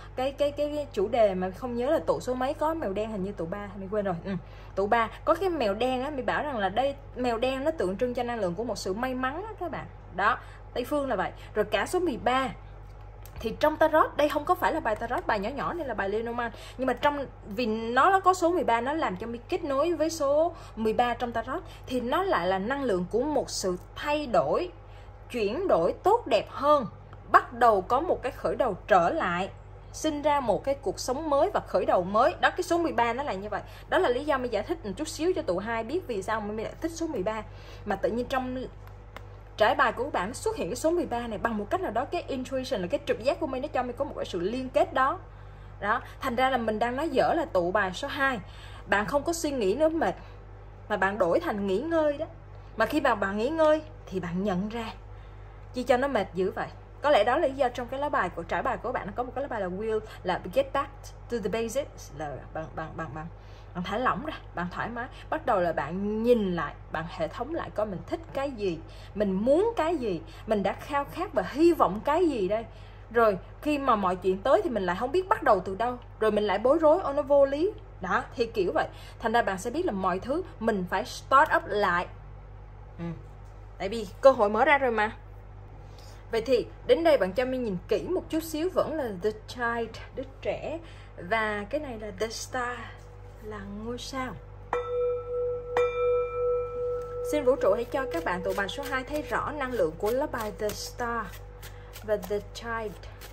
cái chủ đề mà không nhớ là tụ số mấy có mèo đen, hình như tụ 3, My quên rồi. Tụ 3 có cái mèo đen á, My bảo rằng là đây mèo đen nó tượng trưng cho năng lượng của một sự may mắn đó, các bạn. Đó, Tây phương là vậy. Rồi cả số 13 thì trong tarot, đây không có phải là bài tarot bài nhỏ nhỏ này là bài Lenormand, nhưng mà vì nó có số 13, nó làm cho mình kết nối với số 13 trong tarot, thì nó lại là năng lượng của một sự thay đổi, chuyển đổi tốt đẹp hơn, bắt đầu có một cái khởi đầu trở lại, sinh ra một cái cuộc sống mới và khởi đầu mới. Đó, cái số 13 nó là như vậy. Đó là lý do mình giải thích một chút xíu cho tụ 2 biết vì sao mình lại thích số 13. Mà tự nhiên trong trải bài của các bạn xuất hiện cái số 13 này, bằng một cách nào đó cái intuition là cái trực giác của mình nó cho mình có một cái sự liên kết đó. Đó, thành ra là mình đang nói dở là tụ bài số 2. Bạn không có suy nghĩ nữa mệt, mà bạn đổi thành nghỉ ngơi đó. Mà khi mà bạn nghỉ ngơi thì bạn nhận ra chi cho nó mệt dữ vậy. Có lẽ đó là lý do trong cái lá bài của trải bài của bạn nó có một cái lá bài là will, là get back to the basics, là bạn thả lỏng ra, bạn thoải mái, bắt đầu là bạn nhìn lại, bạn hệ thống lại coi mình thích cái gì, mình muốn cái gì, mình đã khao khát và hy vọng cái gì đây. Rồi khi mà mọi chuyện tới thì mình lại không biết bắt đầu từ đâu, rồi mình lại bối rối, nó vô lý. Đó, thì kiểu vậy. Thành ra bạn sẽ biết là mọi thứ mình phải start up lại. Tại vì cơ hội mở ra rồi mà. Vậy thì đến đây bạn cho mình nhìn kỹ một chút xíu, vẫn là the child, đứa trẻ, và cái này là the star, là ngôi sao. Xin vũ trụ hãy cho các bạn tụ bài số 2 thấy rõ năng lượng của lá bài the star và the child.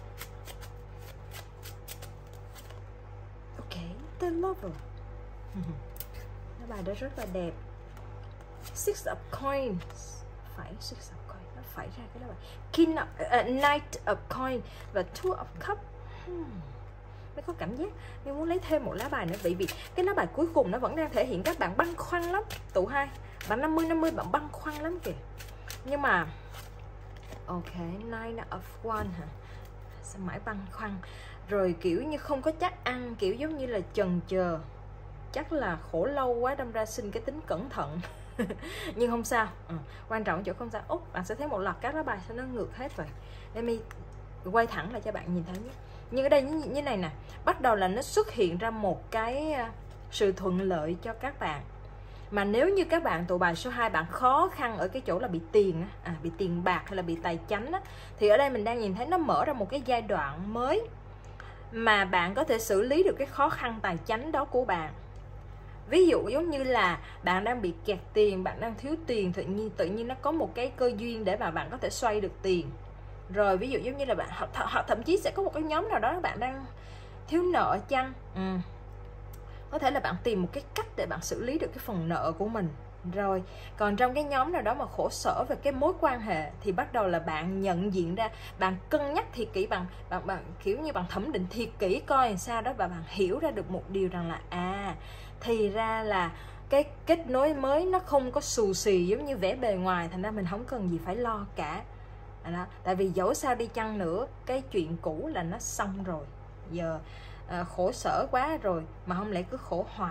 Ok, the lover. Lá bài đó rất là đẹp. Six of coins, phải six of coins, nó phải ra cái lá bài King of, Knight of coins và Two of cups. Mới có cảm giác mình muốn lấy thêm một lá bài nữa, bởi vì cái lá bài cuối cùng nó vẫn đang thể hiện các bạn băn khoăn lắm. Tụ 2 bạn 50-50 bạn băn khoăn lắm kìa. Nhưng mà ok, Nine of Wands hả, sao mãi băn khoăn, rồi kiểu như không có chắc ăn, kiểu giống như là chần chờ, chắc là khổ lâu quá đâm ra sinh cái tính cẩn thận. Nhưng không sao, quan trọng chỗ không sao. Bạn sẽ thấy một loạt các lá bài sao nó ngược hết vậy. Để mình quay thẳng lại cho bạn nhìn thấy nhé. Nhưng ở đây như này nè, bắt đầu là nó xuất hiện ra một cái sự thuận lợi cho các bạn. Mà nếu như các bạn tụ bài số 2 bạn khó khăn ở cái chỗ là bị tiền bị tiền bạc hay là bị tài chánh á, thì ở đây mình đang nhìn thấy nó mở ra một cái giai đoạn mới mà bạn có thể xử lý được cái khó khăn tài chánh đó của bạn. Ví dụ giống như là bạn đang bị kẹt tiền, bạn đang thiếu tiền, tự nhiên nó có một cái cơ duyên để mà bạn có thể xoay được tiền. Rồi ví dụ giống như là bạn họ thậm chí sẽ có một cái nhóm nào đó bạn đang thiếu nợ chăng, có thể là bạn tìm một cái cách để bạn xử lý được cái phần nợ của mình. Rồi còn trong cái nhóm nào đó mà khổ sở về cái mối quan hệ thì bắt đầu là bạn nhận diện ra, bạn cân nhắc thiệt kỹ, bạn kiểu như bạn thẩm định thiệt kỹ coi làm sao đó, và bạn hiểu ra được một điều rằng là thì ra là cái kết nối mới nó không có xù xì giống như vẻ bề ngoài, thành ra mình không cần gì phải lo cả. Đó, tại vì dẫu sao đi chăng nữa cái chuyện cũ là nó xong rồi, giờ khổ sở quá rồi mà không lẽ cứ khổ hoài.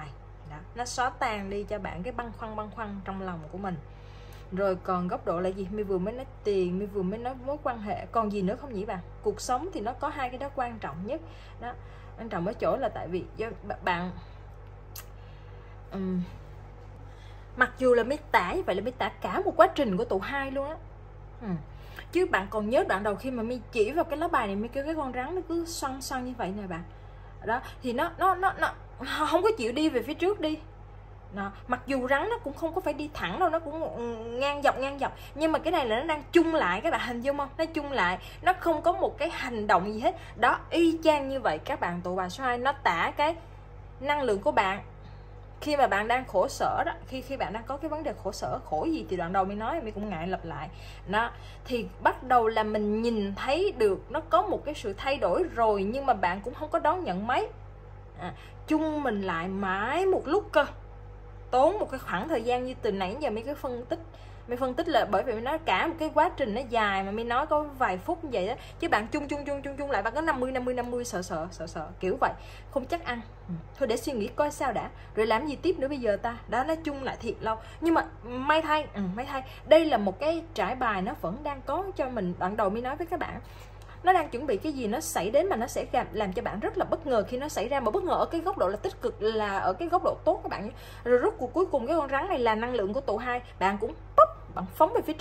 Đó, nó xóa tan đi cho bạn cái băn khoăn trong lòng của mình. Rồi còn góc độ là gì? My vừa mới nói tiền, My vừa mới nói mối quan hệ, còn gì nữa không nhỉ bạn? Cuộc sống thì nó có hai cái đó quan trọng nhất đó. Quan trọng ở chỗ là tại vì bạn mặc dù là My tả như vậy là My tả cả một quá trình của tụ hai luôn á. Chứ bạn còn nhớ đoạn đầu khi mà My chỉ vào cái lá bài này, My kêu cái con rắn nó cứ xoăn xoăn như vậy nè bạn. Đó, thì nó không có chịu đi về phía trước đi. Đó. Mặc dù rắn nó cũng không có phải đi thẳng đâu, nó cũng ngang dọc, nhưng mà cái này là nó đang chung lại, các bạn hình dung không? Nó chung lại, nó không có một cái hành động gì hết. Đó, y chang như vậy các bạn tụ bài số 2. Nó tả cái năng lượng của bạn khi mà bạn đang khổ sở đó, khi bạn đang có cái vấn đề khổ sở, khổ gì thì đoạn đầu mình nói, mình cũng ngại lặp lại đó, thì bắt đầu là mình nhìn thấy được nó có một cái sự thay đổi rồi, nhưng mà bạn cũng không có đón nhận mấy. Chung mình lại mãi một lúc cơ, tốn một cái khoảng thời gian như từ nãy giờ mới phân tích là bởi vì mình nói cả một cái quá trình nó dài mà mình nói có vài phút như vậy đó, chứ bạn chung lại bạn có 50 sợ kiểu vậy không chắc ăn. Thôi để suy nghĩ coi sao đã, rồi làm gì tiếp nữa bây giờ ta. Đó, nó chung lại thiệt lâu, nhưng mà may thay đây là một cái trải bài nó vẫn đang có cho mình. Đoạn đầu mới nói với các bạn nó đang chuẩn bị cái gì nó xảy đến mà nó sẽ làm cho bạn rất là bất ngờ khi nó xảy ra, mà bất ngờ ở cái góc độ là tích cực, là ở cái góc độ tốt các bạn nhé. Rồi rốt cuộc cuối cùng cái con rắn này là năng lượng của tụ hai, bạn cũng bạn phóng về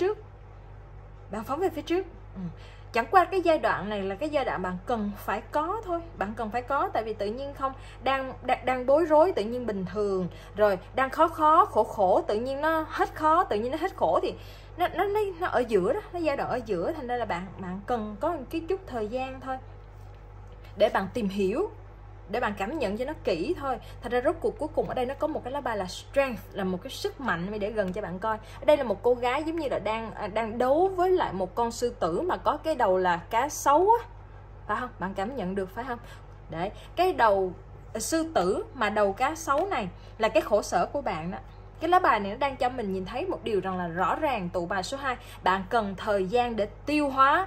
phía trước. Chẳng qua cái giai đoạn này là cái giai đoạn bạn cần phải có thôi, bạn cần phải có, tại vì tự nhiên không đang bối rối tự nhiên bình thường, rồi đang khó khổ tự nhiên nó hết khó, tự nhiên nó hết khổ, thì nó ở giữa đó, nó giai đoạn ở giữa, thành ra là bạn cần có một cái chút thời gian thôi để bạn tìm hiểu, để bạn cảm nhận cho nó kỹ thôi. Thật ra rốt cuộc cuối cùng ở đây nó có một cái lá bài là strength, là một cái sức mạnh, để gần cho bạn coi. Ở đây là một cô gái giống như là đang đấu với lại một con sư tử mà có cái đầu là cá sấu á, phải không? Bạn cảm nhận được phải không? Đấy, cái đầu sư tử mà đầu cá sấu này là cái khổ sở của bạn đó. Cái lá bài này nó đang cho mình nhìn thấy một điều rằng là rõ ràng tụ bài số 2 bạn cần thời gian để tiêu hóa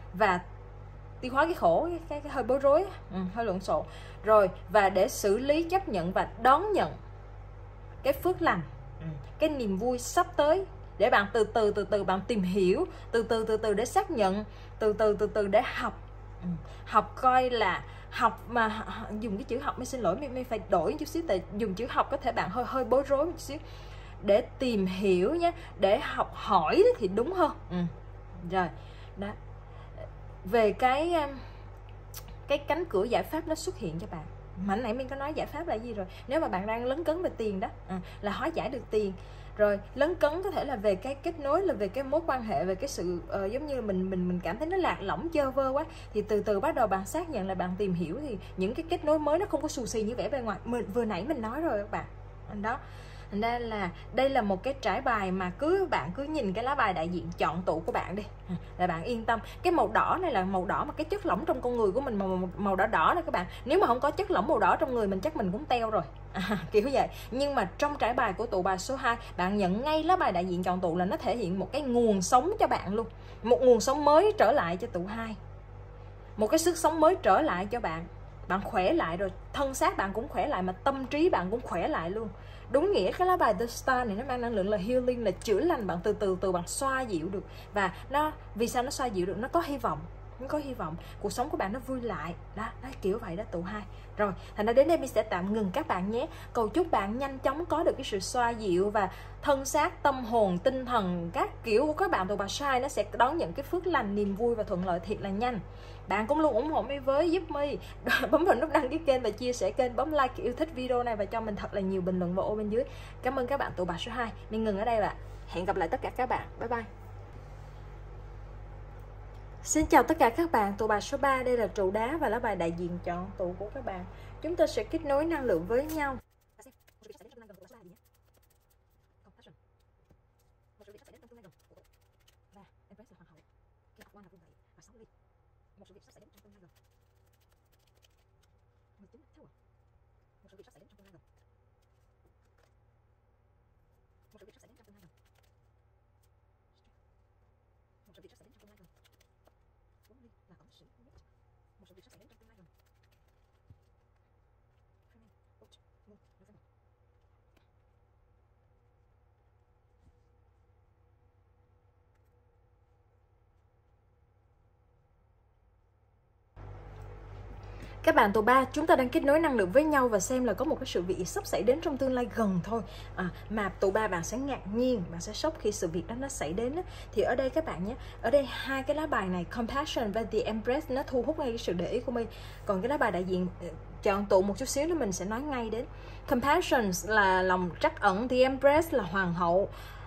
cái khổ, cái hơi bối rối, hơi lộn xộn rồi, và để xử lý, chấp nhận và đón nhận cái phước lành, cái niềm vui sắp tới, để bạn từ từ bạn tìm hiểu, từ từ để xác nhận, từ từ để học coi là học mà dùng cái chữ học, mình xin lỗi, mình phải đổi chút xíu, tại dùng chữ học có thể bạn hơi bối rối một xíu, để tìm hiểu nhé, để học hỏi thì đúng hơn. Rồi đó, về cái cánh cửa giải pháp nó xuất hiện cho bạn. Mà nãy mình có nói giải pháp là gì rồi. Nếu mà bạn đang lấn cấn về tiền đó, là hóa giải được tiền. Rồi lấn cấn có thể là về cái kết nối, là về cái mối quan hệ, về cái sự giống như mình cảm thấy nó lạc lõng chơ vơ quá, thì từ từ bắt đầu bạn xác nhận là bạn tìm hiểu, thì những cái kết nối mới nó không có xù xì như vẻ bên ngoài. Vừa nãy mình nói rồi các bạn đó. Thành ra là đây là một cái trải bài mà bạn cứ nhìn cái lá bài đại diện chọn tụ của bạn đi, là bạn yên tâm. Cái màu đỏ này là màu đỏ mà cái chất lỏng trong con người của mình, màu đỏ này các bạn. Nếu mà không có chất lỏng màu đỏ trong người mình chắc mình cũng teo rồi, kiểu vậy. Nhưng mà trong trải bài của tụ bài số 2, bạn nhận ngay lá bài đại diện chọn tụ là nó thể hiện một cái nguồn sống cho bạn luôn, một nguồn sống mới trở lại cho tụ 2, một cái sức sống mới trở lại cho bạn. Bạn khỏe lại rồi, thân xác bạn cũng khỏe lại, mà tâm trí bạn cũng khỏe lại luôn. Đúng nghĩa cái lá bài The Star này nó mang năng lượng là healing, là chữa lành bạn, từ từ bạn xoa dịu được. Và vì sao nó xoa dịu được? Nó có hy vọng, cuộc sống của bạn nó vui lại đó, kiểu vậy đó tụ 2. Rồi, thành ra đến đây mình sẽ tạm ngừng các bạn nhé. Cầu chúc bạn nhanh chóng có được cái sự xoa dịu, và thân xác, tâm hồn, tinh thần, các kiểu của các bạn tụ bài số 2 nó sẽ đón nhận cái phước lành, niềm vui và thuận lợi thiệt là nhanh. Bạn cũng luôn ủng hộ My với, giúp My bấm vào nút đăng ký kênh và chia sẻ kênh, bấm like yêu thích video này và cho mình thật là nhiều bình luận vào ô bên dưới. Cảm ơn các bạn tụ bài số 2. Mình ngừng ở đây và hẹn gặp lại tất cả các bạn. Bye bye. Xin chào tất cả các bạn tụ bài số 3. Đây là trụ đá và lá bài đại diện chọn tụ của các bạn. Chúng ta sẽ kết nối năng lượng với nhau. Một sự việc sắp xảy đến trong tương lai gần. Một sự việc sắp xảy đến trong tương lai gần. Một sự việc sắp xảy đến trong tương lai gần. Một sự việc sắp xảy đến trong tương lai gần. Vốn đi là ẩn sĩ nhất. Một sự việc sắp xảy đến trong tương lai gần. Các bạn tụ ba, chúng ta đang kết nối năng lượng với nhau và xem là có một cái sự việc sắp xảy đến trong tương lai gần thôi. Mà tụ ba bạn sẽ ngạc nhiên, bạn sẽ sốc khi sự việc đó nó xảy đến. Thì ở đây các bạn nhé, ở đây hai cái lá bài này, Compassion và The Empress, nó thu hút ngay cái sự để ý của mình. Còn cái lá bài đại diện chọn tụ một chút xíu nữa mình sẽ nói ngay đến. Compassion là lòng trắc ẩn, The Empress là hoàng hậu.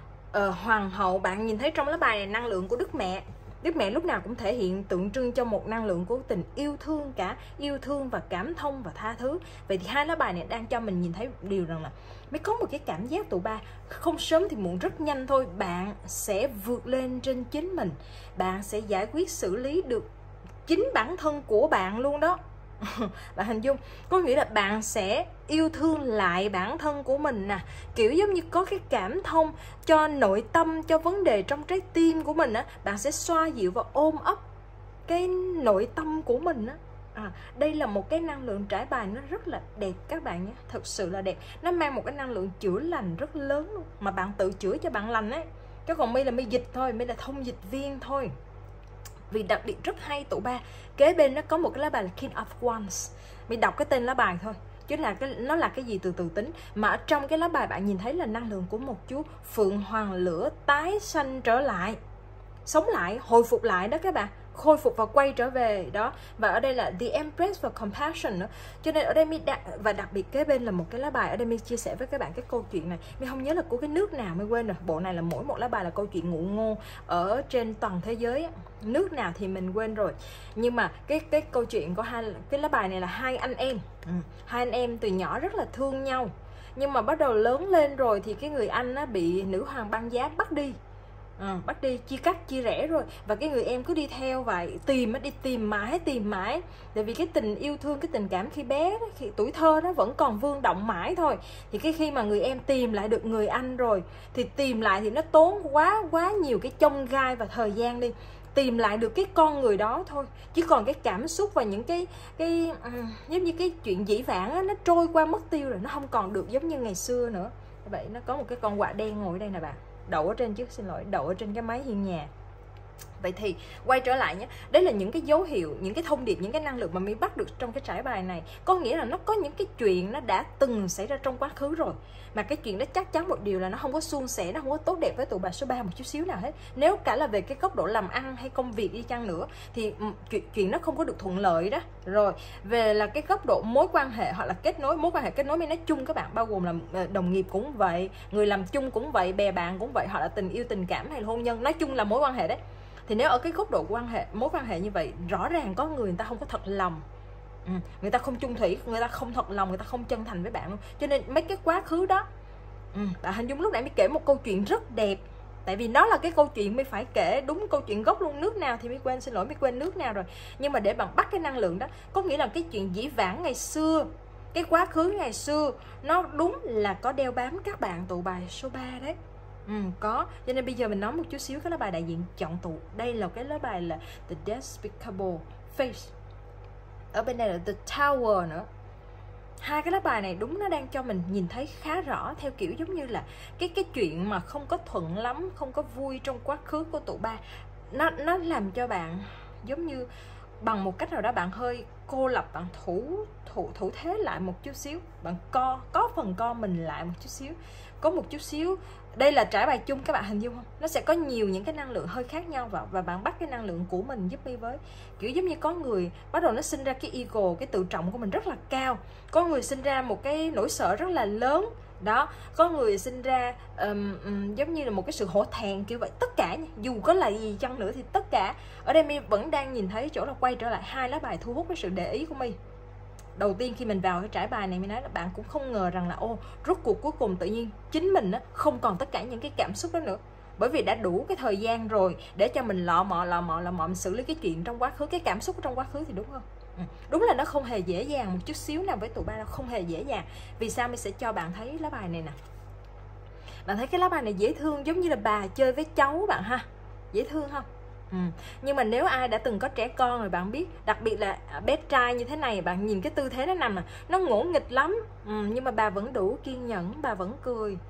Hoàng hậu, bạn nhìn thấy trong lá bài này năng lượng của Đức Mẹ. Đức Mẹ lúc nào cũng thể hiện tượng trưng cho một năng lượng của tình yêu thương, cả yêu thương và cảm thông và tha thứ. Vậy thì hai lá bài này đang cho mình nhìn thấy điều rằng là mới có một cái cảm giác tụ ba, không sớm thì muộn, rất nhanh thôi, bạn sẽ vượt lên trên chính mình. Bạn sẽ giải quyết xử lý được chính bản thân của bạn luôn đó. Bạn hình dung, có nghĩa là bạn sẽ yêu thương lại bản thân của mình nè, kiểu giống như có cái cảm thông cho nội tâm, cho vấn đề trong trái tim của mình á. Bạn sẽ xoa dịu và ôm ấp cái nội tâm của mình á. Đây là một cái năng lượng trải bài nó rất là đẹp các bạn nhé, thực sự là đẹp. Nó mang một cái năng lượng chữa lành rất lớn luôn, mà bạn tự chữa cho bạn lành ấy. Chứ còn My là My dịch thôi, My là thông dịch viên thôi. Vì đặc biệt rất hay tụ ba, kế bên nó có một cái lá bài là King of Wands. Mình đọc cái tên lá bài thôi, chứ là nó là cái gì từ từ tính. Mà ở trong cái lá bài bạn nhìn thấy là năng lượng của một chú phượng hoàng lửa tái sanh trở lại, sống lại, hồi phục lại đó các bạn, khôi phục và quay trở về đó. Và ở đây là The Empress và Compassion nữa. Cho nên ở đây và đặc biệt kế bên là một cái lá bài. Ở đây mình chia sẻ với các bạn cái câu chuyện này, mình không nhớ là của cái nước nào, mình quên rồi. Bộ này là mỗi một lá bài là câu chuyện ngụ ngôn ở trên toàn thế giới, nước nào thì mình quên rồi. Nhưng mà cái câu chuyện của cái lá bài này là hai anh em. Hai anh em từ nhỏ rất là thương nhau, nhưng mà bắt đầu lớn lên rồi thì cái người anh á, bị nữ hoàng băng giá bắt đi. Bắt đi, chia cắt, chia rẽ rồi. Và cái người em cứ đi theo vậy, đi tìm mãi. Tại vì cái tình yêu thương, cái tình cảm khi bé đó, khi tuổi thơ đó vẫn còn vương động mãi thôi. Thì khi mà người em tìm lại được người anh rồi, thì tìm lại thì nó tốn quá nhiều cái chông gai và thời gian đi. Tìm lại được cái con người đó thôi, chứ còn cái cảm xúc và những cái giống như cái chuyện dĩ vãng á, nó trôi qua mất tiêu rồi, nó không còn được giống như ngày xưa nữa. Vậy nó có một cái con quạ đen ngồi ở đây nè bạn, đậu ở trên đậu ở trên cái mái hiên nhà. Vậy thì quay trở lại nhé, đấy là những cái dấu hiệu, những cái thông điệp, những cái năng lượng mà mình bắt được trong cái trải bài này. Có nghĩa là nó có những cái chuyện nó đã từng xảy ra trong quá khứ rồi, mà cái chuyện đó chắc chắn một điều là nó không có suôn sẻ, nó không có tốt đẹp với tụ bà số 3 một chút xíu nào hết. Nếu cả là về cái góc độ làm ăn hay công việc đi chăng nữa thì chuyện nó không có được thuận lợi đó. Rồi về là cái góc độ mối quan hệ hoặc là kết nối, mối quan hệ kết nối mới nói chung các bạn, bao gồm là đồng nghiệp cũng vậy, người làm chung cũng vậy, bè bạn cũng vậy, hoặc là tình yêu, tình cảm hay là hôn nhân, nói chung là mối quan hệ đấy. Thì nếu ở cái góc độ mối quan hệ như vậy, rõ ràng có người ta không có thật lòng, người ta không chung thủy, người ta không thật lòng, người ta không chân thành với bạn luôn. Cho nên mấy cái quá khứ đó, bạn hình dung lúc nãy mới kể một câu chuyện rất đẹp, tại vì nó là cái câu chuyện mới phải kể đúng câu chuyện gốc luôn. Nước nào thì mới quên, xin lỗi mới quên nước nào rồi. Nhưng mà để bạn bắt cái năng lượng đó, có nghĩa là cái chuyện dĩ vãng ngày xưa, cái quá khứ ngày xưa, nó đúng là có đeo bám các bạn tụ bài số 3 đấy. Có. Cho nên bây giờ mình nói một chút xíu cái lá bài đại diện chọn tụ. Đây là cái lá bài là The Despicable Face. Ở bên đây là The Tower nữa. Hai cái lá bài này đúng nó đang cho mình nhìn thấy khá rõ, theo kiểu giống như là cái chuyện mà không có thuận lắm, không có vui trong quá khứ của tụ ba, nó làm cho bạn giống như bằng một cách nào đó bạn hơi cô lập, bạn thủ thế lại một chút xíu, bạn có phần co mình lại một chút xíu, có một chút xíu. Đây là trải bài chung, các bạn hình dung không? Nó sẽ có nhiều những cái năng lượng hơi khác nhau vào, và bạn bắt cái năng lượng của mình giúp đi với. Kiểu giống như có người bắt đầu nó sinh ra cái ego, cái tự trọng của mình rất là cao. Có người sinh ra một cái nỗi sợ rất là lớn. Đó, có người sinh ra giống như là một cái sự hổ thẹn kiểu vậy. Tất cả, dù có là gì chăng nữa thì tất cả. Ở đây My vẫn đang nhìn thấy chỗ là quay trở lại hai lá bài thu hút cái sự để ý của My. Đầu tiên khi mình vào cái trải bài này, mình nói là bạn cũng không ngờ rằng là rốt cuộc cuối cùng tự nhiên chính mình á, không còn tất cả những cái cảm xúc đó nữa. Bởi vì đã đủ cái thời gian rồi để cho mình lọ mọ mình xử lý cái chuyện trong quá khứ, cái cảm xúc trong quá khứ, thì đúng không? Đúng là nó không hề dễ dàng một chút xíu nào với tụ ba, nó không hề dễ dàng. Vì sao mình sẽ cho bạn thấy lá bài này nè. Bạn thấy cái lá bài này dễ thương, giống như là bà chơi với cháu bạn ha. Dễ thương không? Nhưng mà nếu ai đã từng có trẻ con rồi bạn biết, đặc biệt là bé trai như thế này, bạn nhìn cái tư thế nó nằm nó ngỗ nghịch lắm, nhưng mà bà vẫn đủ kiên nhẫn, bà vẫn cười.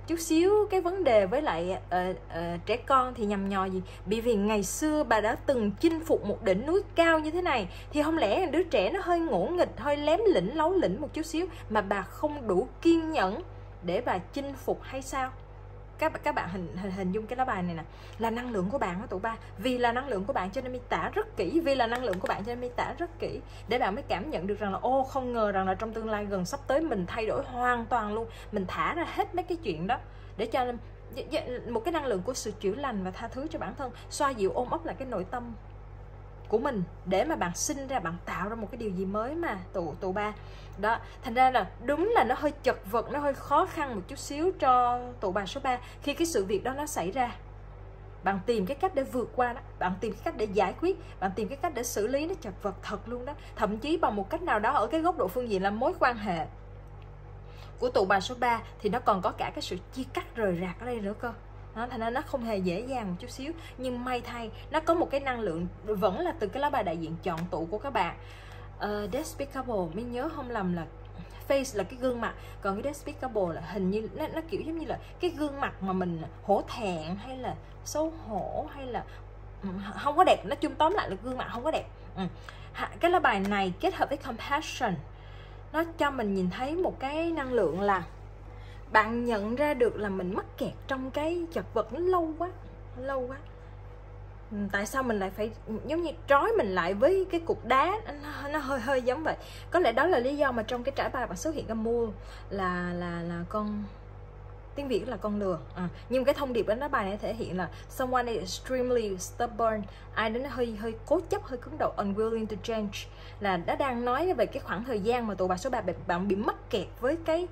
chút xíu cái vấn đề với lại trẻ con thì nhằm nhò gì? Bởi vì ngày xưa bà đã từng chinh phục một đỉnh núi cao như thế này, thì không lẽ đứa trẻ nó hơi ngỗ nghịch, hơi lém lĩnh, lấu lĩnh một chút xíu mà bà không đủ kiên nhẫn để bà chinh phục hay sao? Các bạn hình dung cái lá bài này nè, là năng lượng của bạn đó tụi ba. Vì là năng lượng của bạn cho nên mi tả rất kỹ, vì là năng lượng của bạn cho nên mi tả rất kỹ, để bạn mới cảm nhận được rằng là ô, không ngờ rằng là trong tương lai gần sắp tới mình thay đổi hoàn toàn luôn, mình thả ra hết mấy cái chuyện đó để cho một cái năng lượng của sự chữa lành và tha thứ cho bản thân, xoa dịu ôm ấp lại cái nội tâm của mình, để mà bạn sinh ra, bạn tạo ra một cái điều gì mới mà tụ ba đó. Thành ra là đúng là nó hơi chật vật, nó hơi khó khăn một chút xíu cho tụ bà số 3 khi cái sự việc đó nó xảy ra. Bạn tìm cái cách để vượt qua đó, bạn tìm cái cách để giải quyết, bạn tìm cái cách để xử lý, nó chật vật thật luôn đó. Thậm chí bằng một cách nào đó ở cái góc độ phương diện là mối quan hệ của tụ bà số 3 thì nó còn có cả cái sự chia cắt rời rạc ở đây nữa cơ. Đó, thành ra nó không hề dễ dàng một chút xíu. Nhưng may thay, nó có một cái năng lượng vẫn là từ cái lá bài đại diện chọn tụ của các bạn. Despicable, mình nhớ không lầm là face là cái gương mặt, còn cái despicable là hình như nó kiểu giống như là cái gương mặt mà mình hổ thẹn hay là xấu hổ hay là không có đẹp. Nói chung tóm lại là gương mặt không có đẹp. Cái lá bài này kết hợp với compassion, nó cho mình nhìn thấy một cái năng lượng là bạn nhận ra được là mình mắc kẹt trong cái chật vật nó lâu quá. Tại sao mình lại phải giống như trói mình lại với cái cục đá, nó hơi giống vậy. Có lẽ đó là lý do mà trong cái trải bài bạn xuất hiện cái mule là con, tiếng Việt là con lừa. Nhưng cái thông điệp đó bài này thể hiện là someone is extremely stubborn, ai đó nó hơi cố chấp, hơi cứng đầu, unwilling to change, là nó đang nói về cái khoảng thời gian mà tụi bà số 3 bạn bị mắc kẹt với cái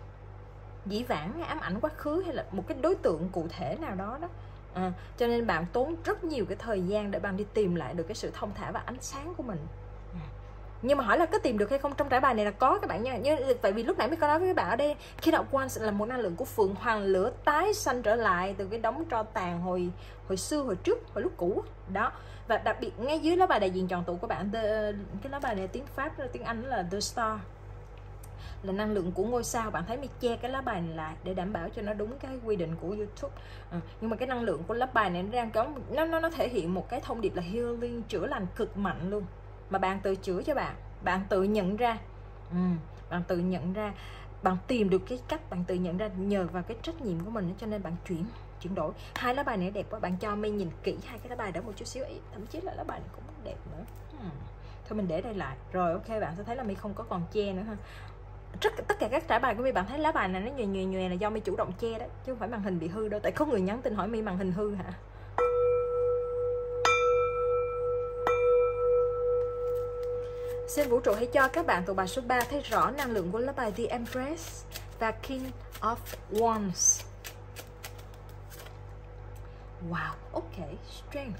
dĩ vãng, ám ảnh quá khứ, hay là một cái đối tượng cụ thể nào đó đó. Cho nên bạn tốn rất nhiều cái thời gian để bạn đi tìm lại được cái sự thông thả và ánh sáng của mình. Nhưng mà hỏi là có tìm được hay không, trong trải bài này là có các bạn nha. Tại vì lúc nãy mới có nói với các bạn ở đây, King of Wands là một năng lượng của phượng hoàng lửa tái sanh trở lại từ cái đống tro tàn hồi xưa, hồi trước, hồi lúc cũ đó. Và đặc biệt ngay dưới lá bài đại diện chọn tụ của bạn, cái lá bài này tiếng Pháp, tiếng Anh là The Star, là năng lượng của ngôi sao. Bạn thấy mình che cái lá bài này lại để đảm bảo cho nó đúng cái quy định của YouTube. Nhưng mà cái năng lượng của lá bài này nó đang có, nó thể hiện một cái thông điệp là healing, chữa lành cực mạnh luôn, mà bạn tự chữa cho bạn tự nhận ra. Bạn tự nhận ra, bạn tìm được cái cách, bạn tự nhận ra nhờ vào cái trách nhiệm của mình, cho nên bạn chuyển đổi. Hai lá bài này đẹp quá, bạn cho mình nhìn kỹ hai cái lá bài đó một chút xíu, thậm chí là lá bài này cũng đẹp nữa. Thôi mình để đây lại rồi, ok, bạn sẽ thấy là mình không có còn che nữa ha. Tất cả các trải bài của mi bạn thấy lá bài này nó nhòe là do mi chủ động che đó, chứ không phải màn hình bị hư đâu. Tại có người nhắn tin hỏi mi màn hình hư hả. Xin vũ trụ hãy cho các bạn tụ bài số 3 thấy rõ năng lượng của lá bài The Empress và King of Wands. Wow, ok, Strength.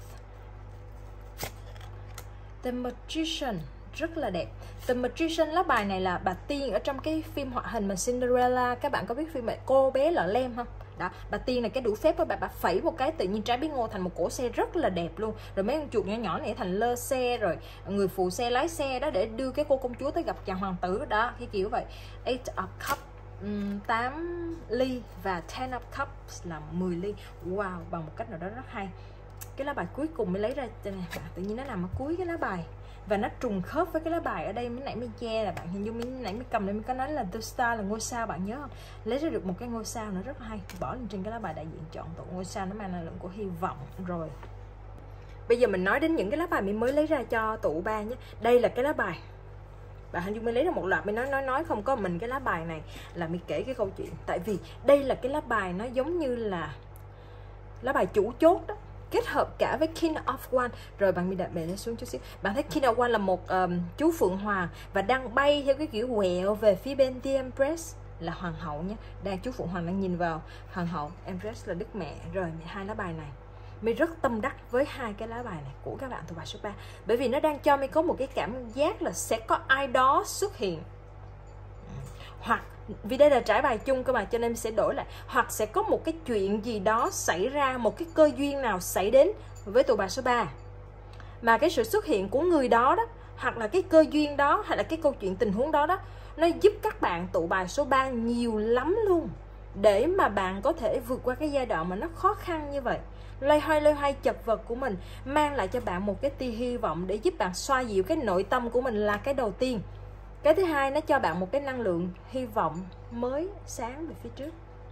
The Magician rất là đẹp. The Magician lá bài này là bà tiên ở trong cái phim hoạt hình mà Cinderella. Các bạn có biết phim Cô Bé Lọ Lem không? Đó, bà tiên này cái đủ phép của bà phẩy một cái tự nhiên trái bí ngô thành một cỗ xe rất là đẹp luôn. Rồi mấy con chuột nhỏ nhỏ này thành lơ xe, rồi người phụ xe lái xe đó để đưa cái cô công chúa tới gặp chàng hoàng tử đó, cái kiểu vậy. Eight of Cups, 8 ly và 10 of Cups là 10 ly. Wow, bằng một cách nào đó rất hay. Cái lá bài cuối cùng mới lấy ra này, tự nhiên nó nằm ở cuối cái lá bài và nó trùng khớp với cái lá bài ở đây. Mới nãy mình che là bạn hình dung, mình nãy mới cầm lên mình có nói là The Star là ngôi sao, bạn nhớ không? Lấy ra được một cái ngôi sao nữa rất hay, bỏ lên trên cái lá bài đại diện chọn tụ. Ngôi sao nó mang năng lượng của hy vọng. Rồi bây giờ mình nói đến những cái lá bài mình mới lấy ra cho tụ ba nhé. Đây là cái lá bài, bạn hình dung mình lấy ra một loạt, mình nói không có mình cái lá bài này là mình kể cái câu chuyện. Tại vì đây là cái lá bài nó giống như là lá bài chủ chốt đó, kết hợp cả với King of Wands. Rồi bạn bị đặt bề lên xuống chút xíu. Bạn thấy King of Wands là một chú phượng hoàng và đang bay theo cái kiểu quẹo về phía bên The Empress là hoàng hậu nhé. Đang chú phượng hoàng đang nhìn vào hoàng hậu, Empress là đức mẹ. Rồi hai lá bài này mình rất tâm đắc với hai cái lá bài này của các bạn thuộc bài số 3, bởi vì nó đang cho mình có một cái cảm giác là sẽ có ai đó xuất hiện, hoặc vì đây là trải bài chung cơ mà cho nên sẽ đổi lại, hoặc sẽ có một cái chuyện gì đó xảy ra, một cái cơ duyên nào xảy đến với tụ bài số 3, mà cái sự xuất hiện của người đó đó, hoặc là cái cơ duyên đó, hay là cái câu chuyện tình huống đó đó, nó giúp các bạn tụ bài số 3 nhiều lắm luôn. để mà bạn có thể vượt qua cái giai đoạn mà nó khó khăn như vậy. Loay hoay chật vật của mình mang lại cho bạn một cái tia hy vọng để giúp bạn xoa dịu cái nội tâm của mình là cái đầu tiên. Cái thứ hai, nó cho bạn một cái năng lượng hy vọng mới sáng về phía trước.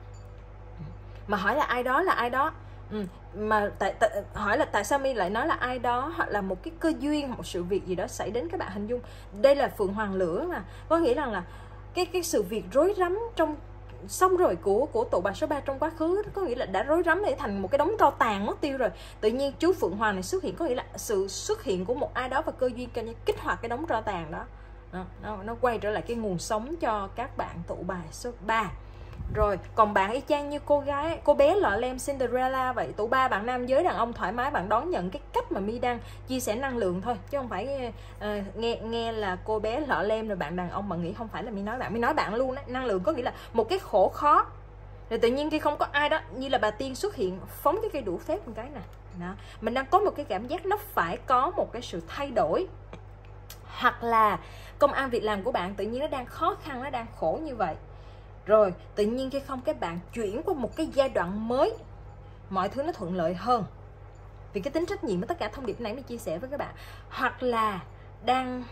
Mà hỏi là ai đó là ai đó, mà hỏi là tại sao My lại nói là ai đó, hoặc là một cái cơ duyên, một sự việc gì đó xảy đến. Các bạn hình dung đây là Phượng Hoàng Lửa mà, có nghĩa rằng là cái sự việc rối rắm trong xong rồi của tụ bà số 3 trong quá khứ, có nghĩa là đã rối rắm để thành một cái đống tro tàn mất tiêu rồi. Tự nhiên chú Phượng Hoàng này xuất hiện, có nghĩa là sự xuất hiện của một ai đó và cơ duyên cho nó kích hoạt cái đống tro tàn đó. Nó quay trở lại cái nguồn sống cho các bạn tụ bài số 3. Rồi, còn bạn y chang như cô bé lọ lem Cinderella vậy. Tụ 3 bạn nam giới đàn ông thoải mái, bạn đón nhận cái cách mà My đang chia sẻ năng lượng thôi, chứ không phải nghe là cô bé lọ lem rồi bạn đàn ông bạn nghĩ không phải là My nói bạn luôn đấy. Năng lượng có nghĩa là một cái khổ khó, rồi tự nhiên khi không có ai đó như là bà Tiên xuất hiện phóng cái cây đũa phép một cái nè đó. Mình đang có một cái cảm giác nó phải có một cái sự thay đổi, hoặc là công ăn việc làm của bạn tự nhiên nó đang khó khăn, nó đang khổ như vậy. Rồi tự nhiên khi không, các bạn chuyển qua một cái giai đoạn mới, mọi thứ nó thuận lợi hơn vì cái tính trách nhiệm với tất cả thông điệp này mình chia sẻ với các bạn. Hoặc là đang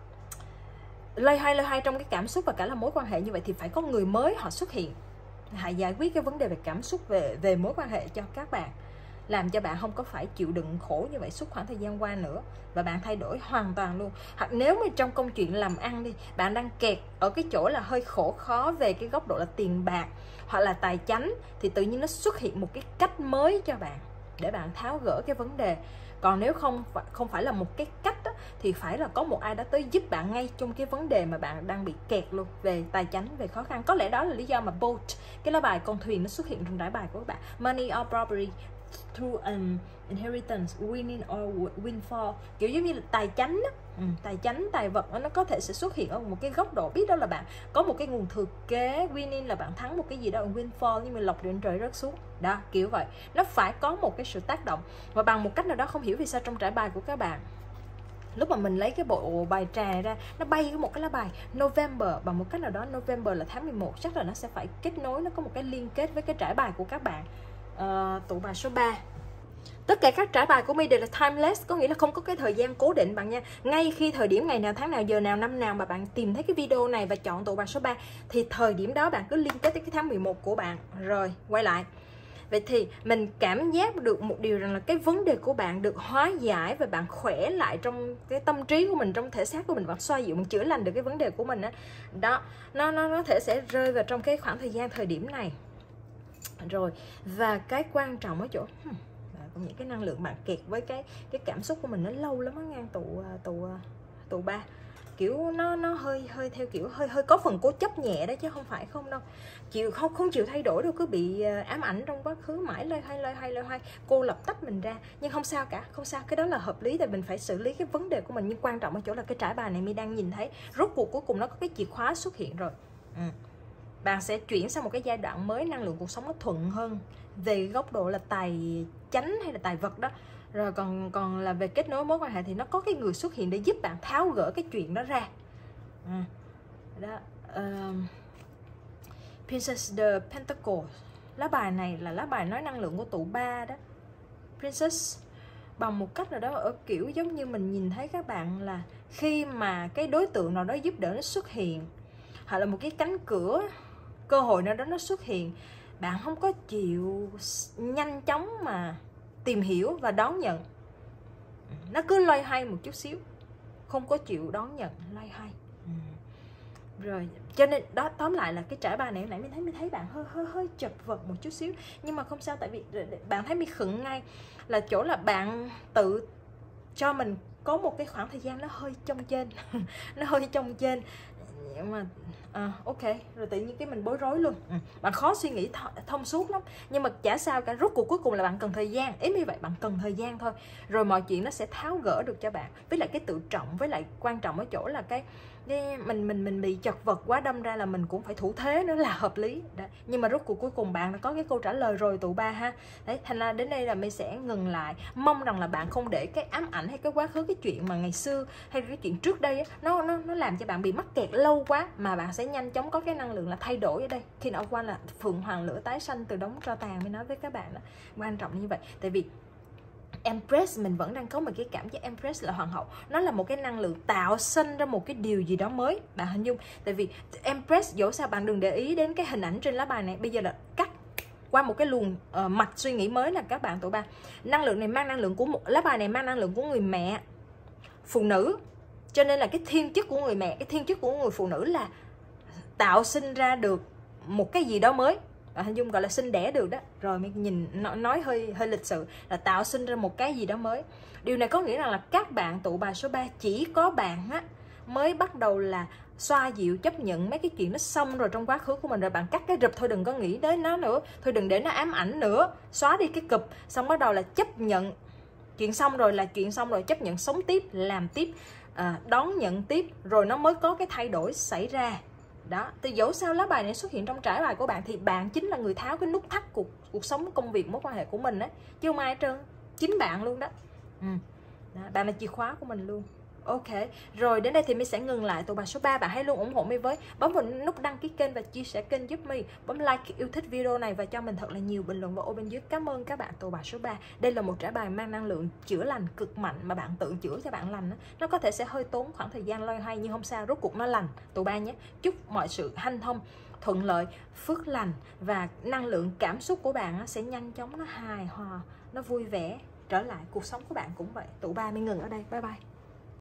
loay hoay trong cái cảm xúc và cả là mối quan hệ như vậy, thì phải có người mới họ xuất hiện, hãy giải quyết cái vấn đề về cảm xúc, về mối quan hệ cho các bạn, làm cho bạn không có phải chịu đựng khổ như vậy suốt khoảng thời gian qua nữa, và bạn thay đổi hoàn toàn luôn. Hoặc nếu mà trong công chuyện làm ăn đi, bạn đang kẹt ở cái chỗ là hơi khổ khó về cái góc độ là tiền bạc hoặc là tài chánh, thì tự nhiên nó xuất hiện một cái cách mới cho bạn để bạn tháo gỡ cái vấn đề. Còn nếu không phải là một cái cách đó, thì phải là có một ai đó tới giúp bạn ngay trong cái vấn đề mà bạn đang bị kẹt luôn, về tài chánh, về khó khăn. Có lẽ đó là lý do mà boat, cái lá bài con thuyền, nó xuất hiện trong trải bài của các bạn. Money or property through an inheritance, winning or windfall, kiểu giống như là tài chánh đó. Tài chánh, tài vật nó có thể sẽ xuất hiện ở một cái góc độ, biết đó là bạn có một cái nguồn thừa kế, winning là bạn thắng một cái gì đó, windfall nhưng mà lộc điện trời rớt xuống đó, kiểu vậy. Nó phải có một cái sự tác động, và bằng một cách nào đó, không hiểu vì sao trong trải bài của các bạn, lúc mà mình lấy cái bộ bài trà ra, nó bay một cái lá bài November, bằng một cách nào đó November là tháng 11, chắc là nó sẽ phải kết nối, nó có một cái liên kết với cái trải bài của các bạn tụ bài số 3. Tất cả các trải bài của My đều là timeless, có nghĩa là không có cái thời gian cố định bạn nha. Ngay khi thời điểm ngày nào, tháng nào, giờ nào, năm nào mà bạn tìm thấy cái video này và chọn tụ bài số 3, thì thời điểm đó bạn cứ liên kết tới cái tháng 11 của bạn. Rồi, quay lại. Vậy thì mình cảm giác được một điều rằng là cái vấn đề của bạn được hóa giải, và bạn khỏe lại trong cái tâm trí của mình, trong thể xác của mình, bạn xoa dịu, bạn chữa lành được cái vấn đề của mình đó. Đó, nó thể sẽ rơi vào trong cái khoảng thời gian thời điểm này. Rồi, và cái quan trọng ở chỗ những cái năng lượng bạn kẹt với cái cảm xúc của mình nó lâu lắm á ngang tụ 3, kiểu nó hơi theo kiểu hơi có phần cố chấp nhẹ đó, chứ không phải không đâu, không chịu thay đổi đâu, cứ bị ám ảnh trong quá khứ mãi, loay hoay cô lập tách mình ra. Nhưng không sao cả, không sao, cái đó là hợp lý, tại mình phải xử lý cái vấn đề của mình. Nhưng quan trọng ở chỗ là cái trải bài này My đang nhìn thấy rốt cuộc cuối cùng nó có cái chìa khóa xuất hiện rồi. Bạn sẽ chuyển sang một cái giai đoạn mới, năng lượng cuộc sống nó thuận hơn về góc độ là tài chánh hay là tài vật đó. Rồi còn là về kết nối mối quan hệ thì nó có cái người xuất hiện để giúp bạn tháo gỡ cái chuyện đó ra. Đó, Princess the Pentacle, lá bài này là lá bài nói năng lượng của tụ 3 đó. Princess bằng một cách nào đó ở kiểu giống như mình nhìn thấy các bạn là khi mà cái đối tượng nào đó giúp đỡ nó xuất hiện, hoặc là một cái cánh cửa cơ hội nào đó nó xuất hiện, bạn không có chịu nhanh chóng mà tìm hiểu và đón nhận, nó cứ loay hoay một chút xíu, không có chịu đón nhận, loay hoay. Rồi cho nên đó, tóm lại là cái trải bài này mình thấy bạn hơi chật vật một chút xíu, nhưng mà không sao, tại vì bạn thấy My khựng ngay là chỗ là bạn tự cho mình có một cái khoảng thời gian nó hơi trong trên nó hơi trong trên, nhưng mà ok, rồi tự nhiên cái mình bối rối luôn. Bạn khó suy nghĩ thông suốt lắm, nhưng mà chả sao cả, rốt cuộc cuối cùng là bạn cần thời gian, ý như vậy, bạn cần thời gian thôi, rồi mọi chuyện nó sẽ tháo gỡ được cho bạn. Với lại cái tự trọng, với lại quan trọng ở chỗ là mình bị chật vật quá, đâm ra là mình cũng phải thủ thế nữa là hợp lý. Đấy. Nhưng mà rốt cuộc cuối cùng bạn đã có cái câu trả lời rồi tụ ba ha. Đấy, thành ra đến đây là mình sẽ ngừng lại. Mong rằng là bạn không để cái ám ảnh hay cái quá khứ, cái chuyện mà ngày xưa hay cái chuyện trước đây nó làm cho bạn bị mắc kẹt lâu quá, mà bạn sẽ nhanh chóng có cái năng lượng là thay đổi ở đây. Khi nào qua là phượng hoàng lửa tái sanh từ đống tro tàn, mới nói với các bạn đó. Quan trọng như vậy. Tại vì Empress mình vẫn đang có một cái cảm giác Empress là hoàng hậu, nó là một cái năng lượng tạo sinh ra một cái điều gì đó mới, bạn hình dung. Tại vì Empress dẫu sao bạn đừng để ý đến cái hình ảnh trên lá bài này, bây giờ là cắt qua một cái luồng mạch suy nghĩ mới là các bạn tụi ba. Năng lượng này mang năng lượng của lá bài này mang năng lượng của người mẹ phụ nữ, cho nên là cái thiên chức của người mẹ, cái thiên chức của người phụ nữ là tạo sinh ra được một cái gì đó mới. Hình dung gọi là sinh đẻ được đó. Rồi mình nhìn nói hơi lịch sự là tạo sinh ra một cái gì đó mới. Điều này có nghĩa là các bạn tụ bài số 3, chỉ có bạn á mới bắt đầu là xoa dịu, chấp nhận mấy cái chuyện nó xong rồi trong quá khứ của mình, rồi bạn cắt cái rụp thôi, đừng có nghĩ đến nó nữa, thôi đừng để nó ám ảnh nữa, xóa đi cái cụp, xong bắt đầu là chấp nhận chuyện xong rồi là chuyện xong rồi, chấp nhận sống tiếp, làm tiếp, đón nhận tiếp, rồi nó mới có cái thay đổi xảy ra. Đó, thì dẫu sao lá bài này xuất hiện trong trải bài của bạn thì bạn chính là người tháo cái nút thắt cuộc sống, công việc, mối quan hệ của mình đấy, chứ không ai hết trơn, chính bạn luôn đó. Đó, bạn là chìa khóa của mình luôn. Ok, rồi đến đây thì mình sẽ ngừng lại. Tụ bài số 3, bạn hãy luôn ủng hộ My với bấm vào nút đăng ký kênh và chia sẻ kênh giúp My, bấm like yêu thích video này và cho mình thật là nhiều bình luận vào ô bên dưới. Cảm ơn các bạn tụ bài số 3. Đây là một trải bài mang năng lượng chữa lành cực mạnh, mà bạn tự chữa cho bạn lành đó. Nó có thể sẽ hơi tốn khoảng thời gian loay hoay nhưng không sao, rốt cuộc nó lành tụ ba nhé. Chúc mọi sự hanh thông, thuận lợi, phước lành, và năng lượng cảm xúc của bạn sẽ nhanh chóng nó hài hòa, nó vui vẻ trở lại. Cuộc sống của bạn cũng vậy. Tụ ba mình ngừng ở đây. Bye bye.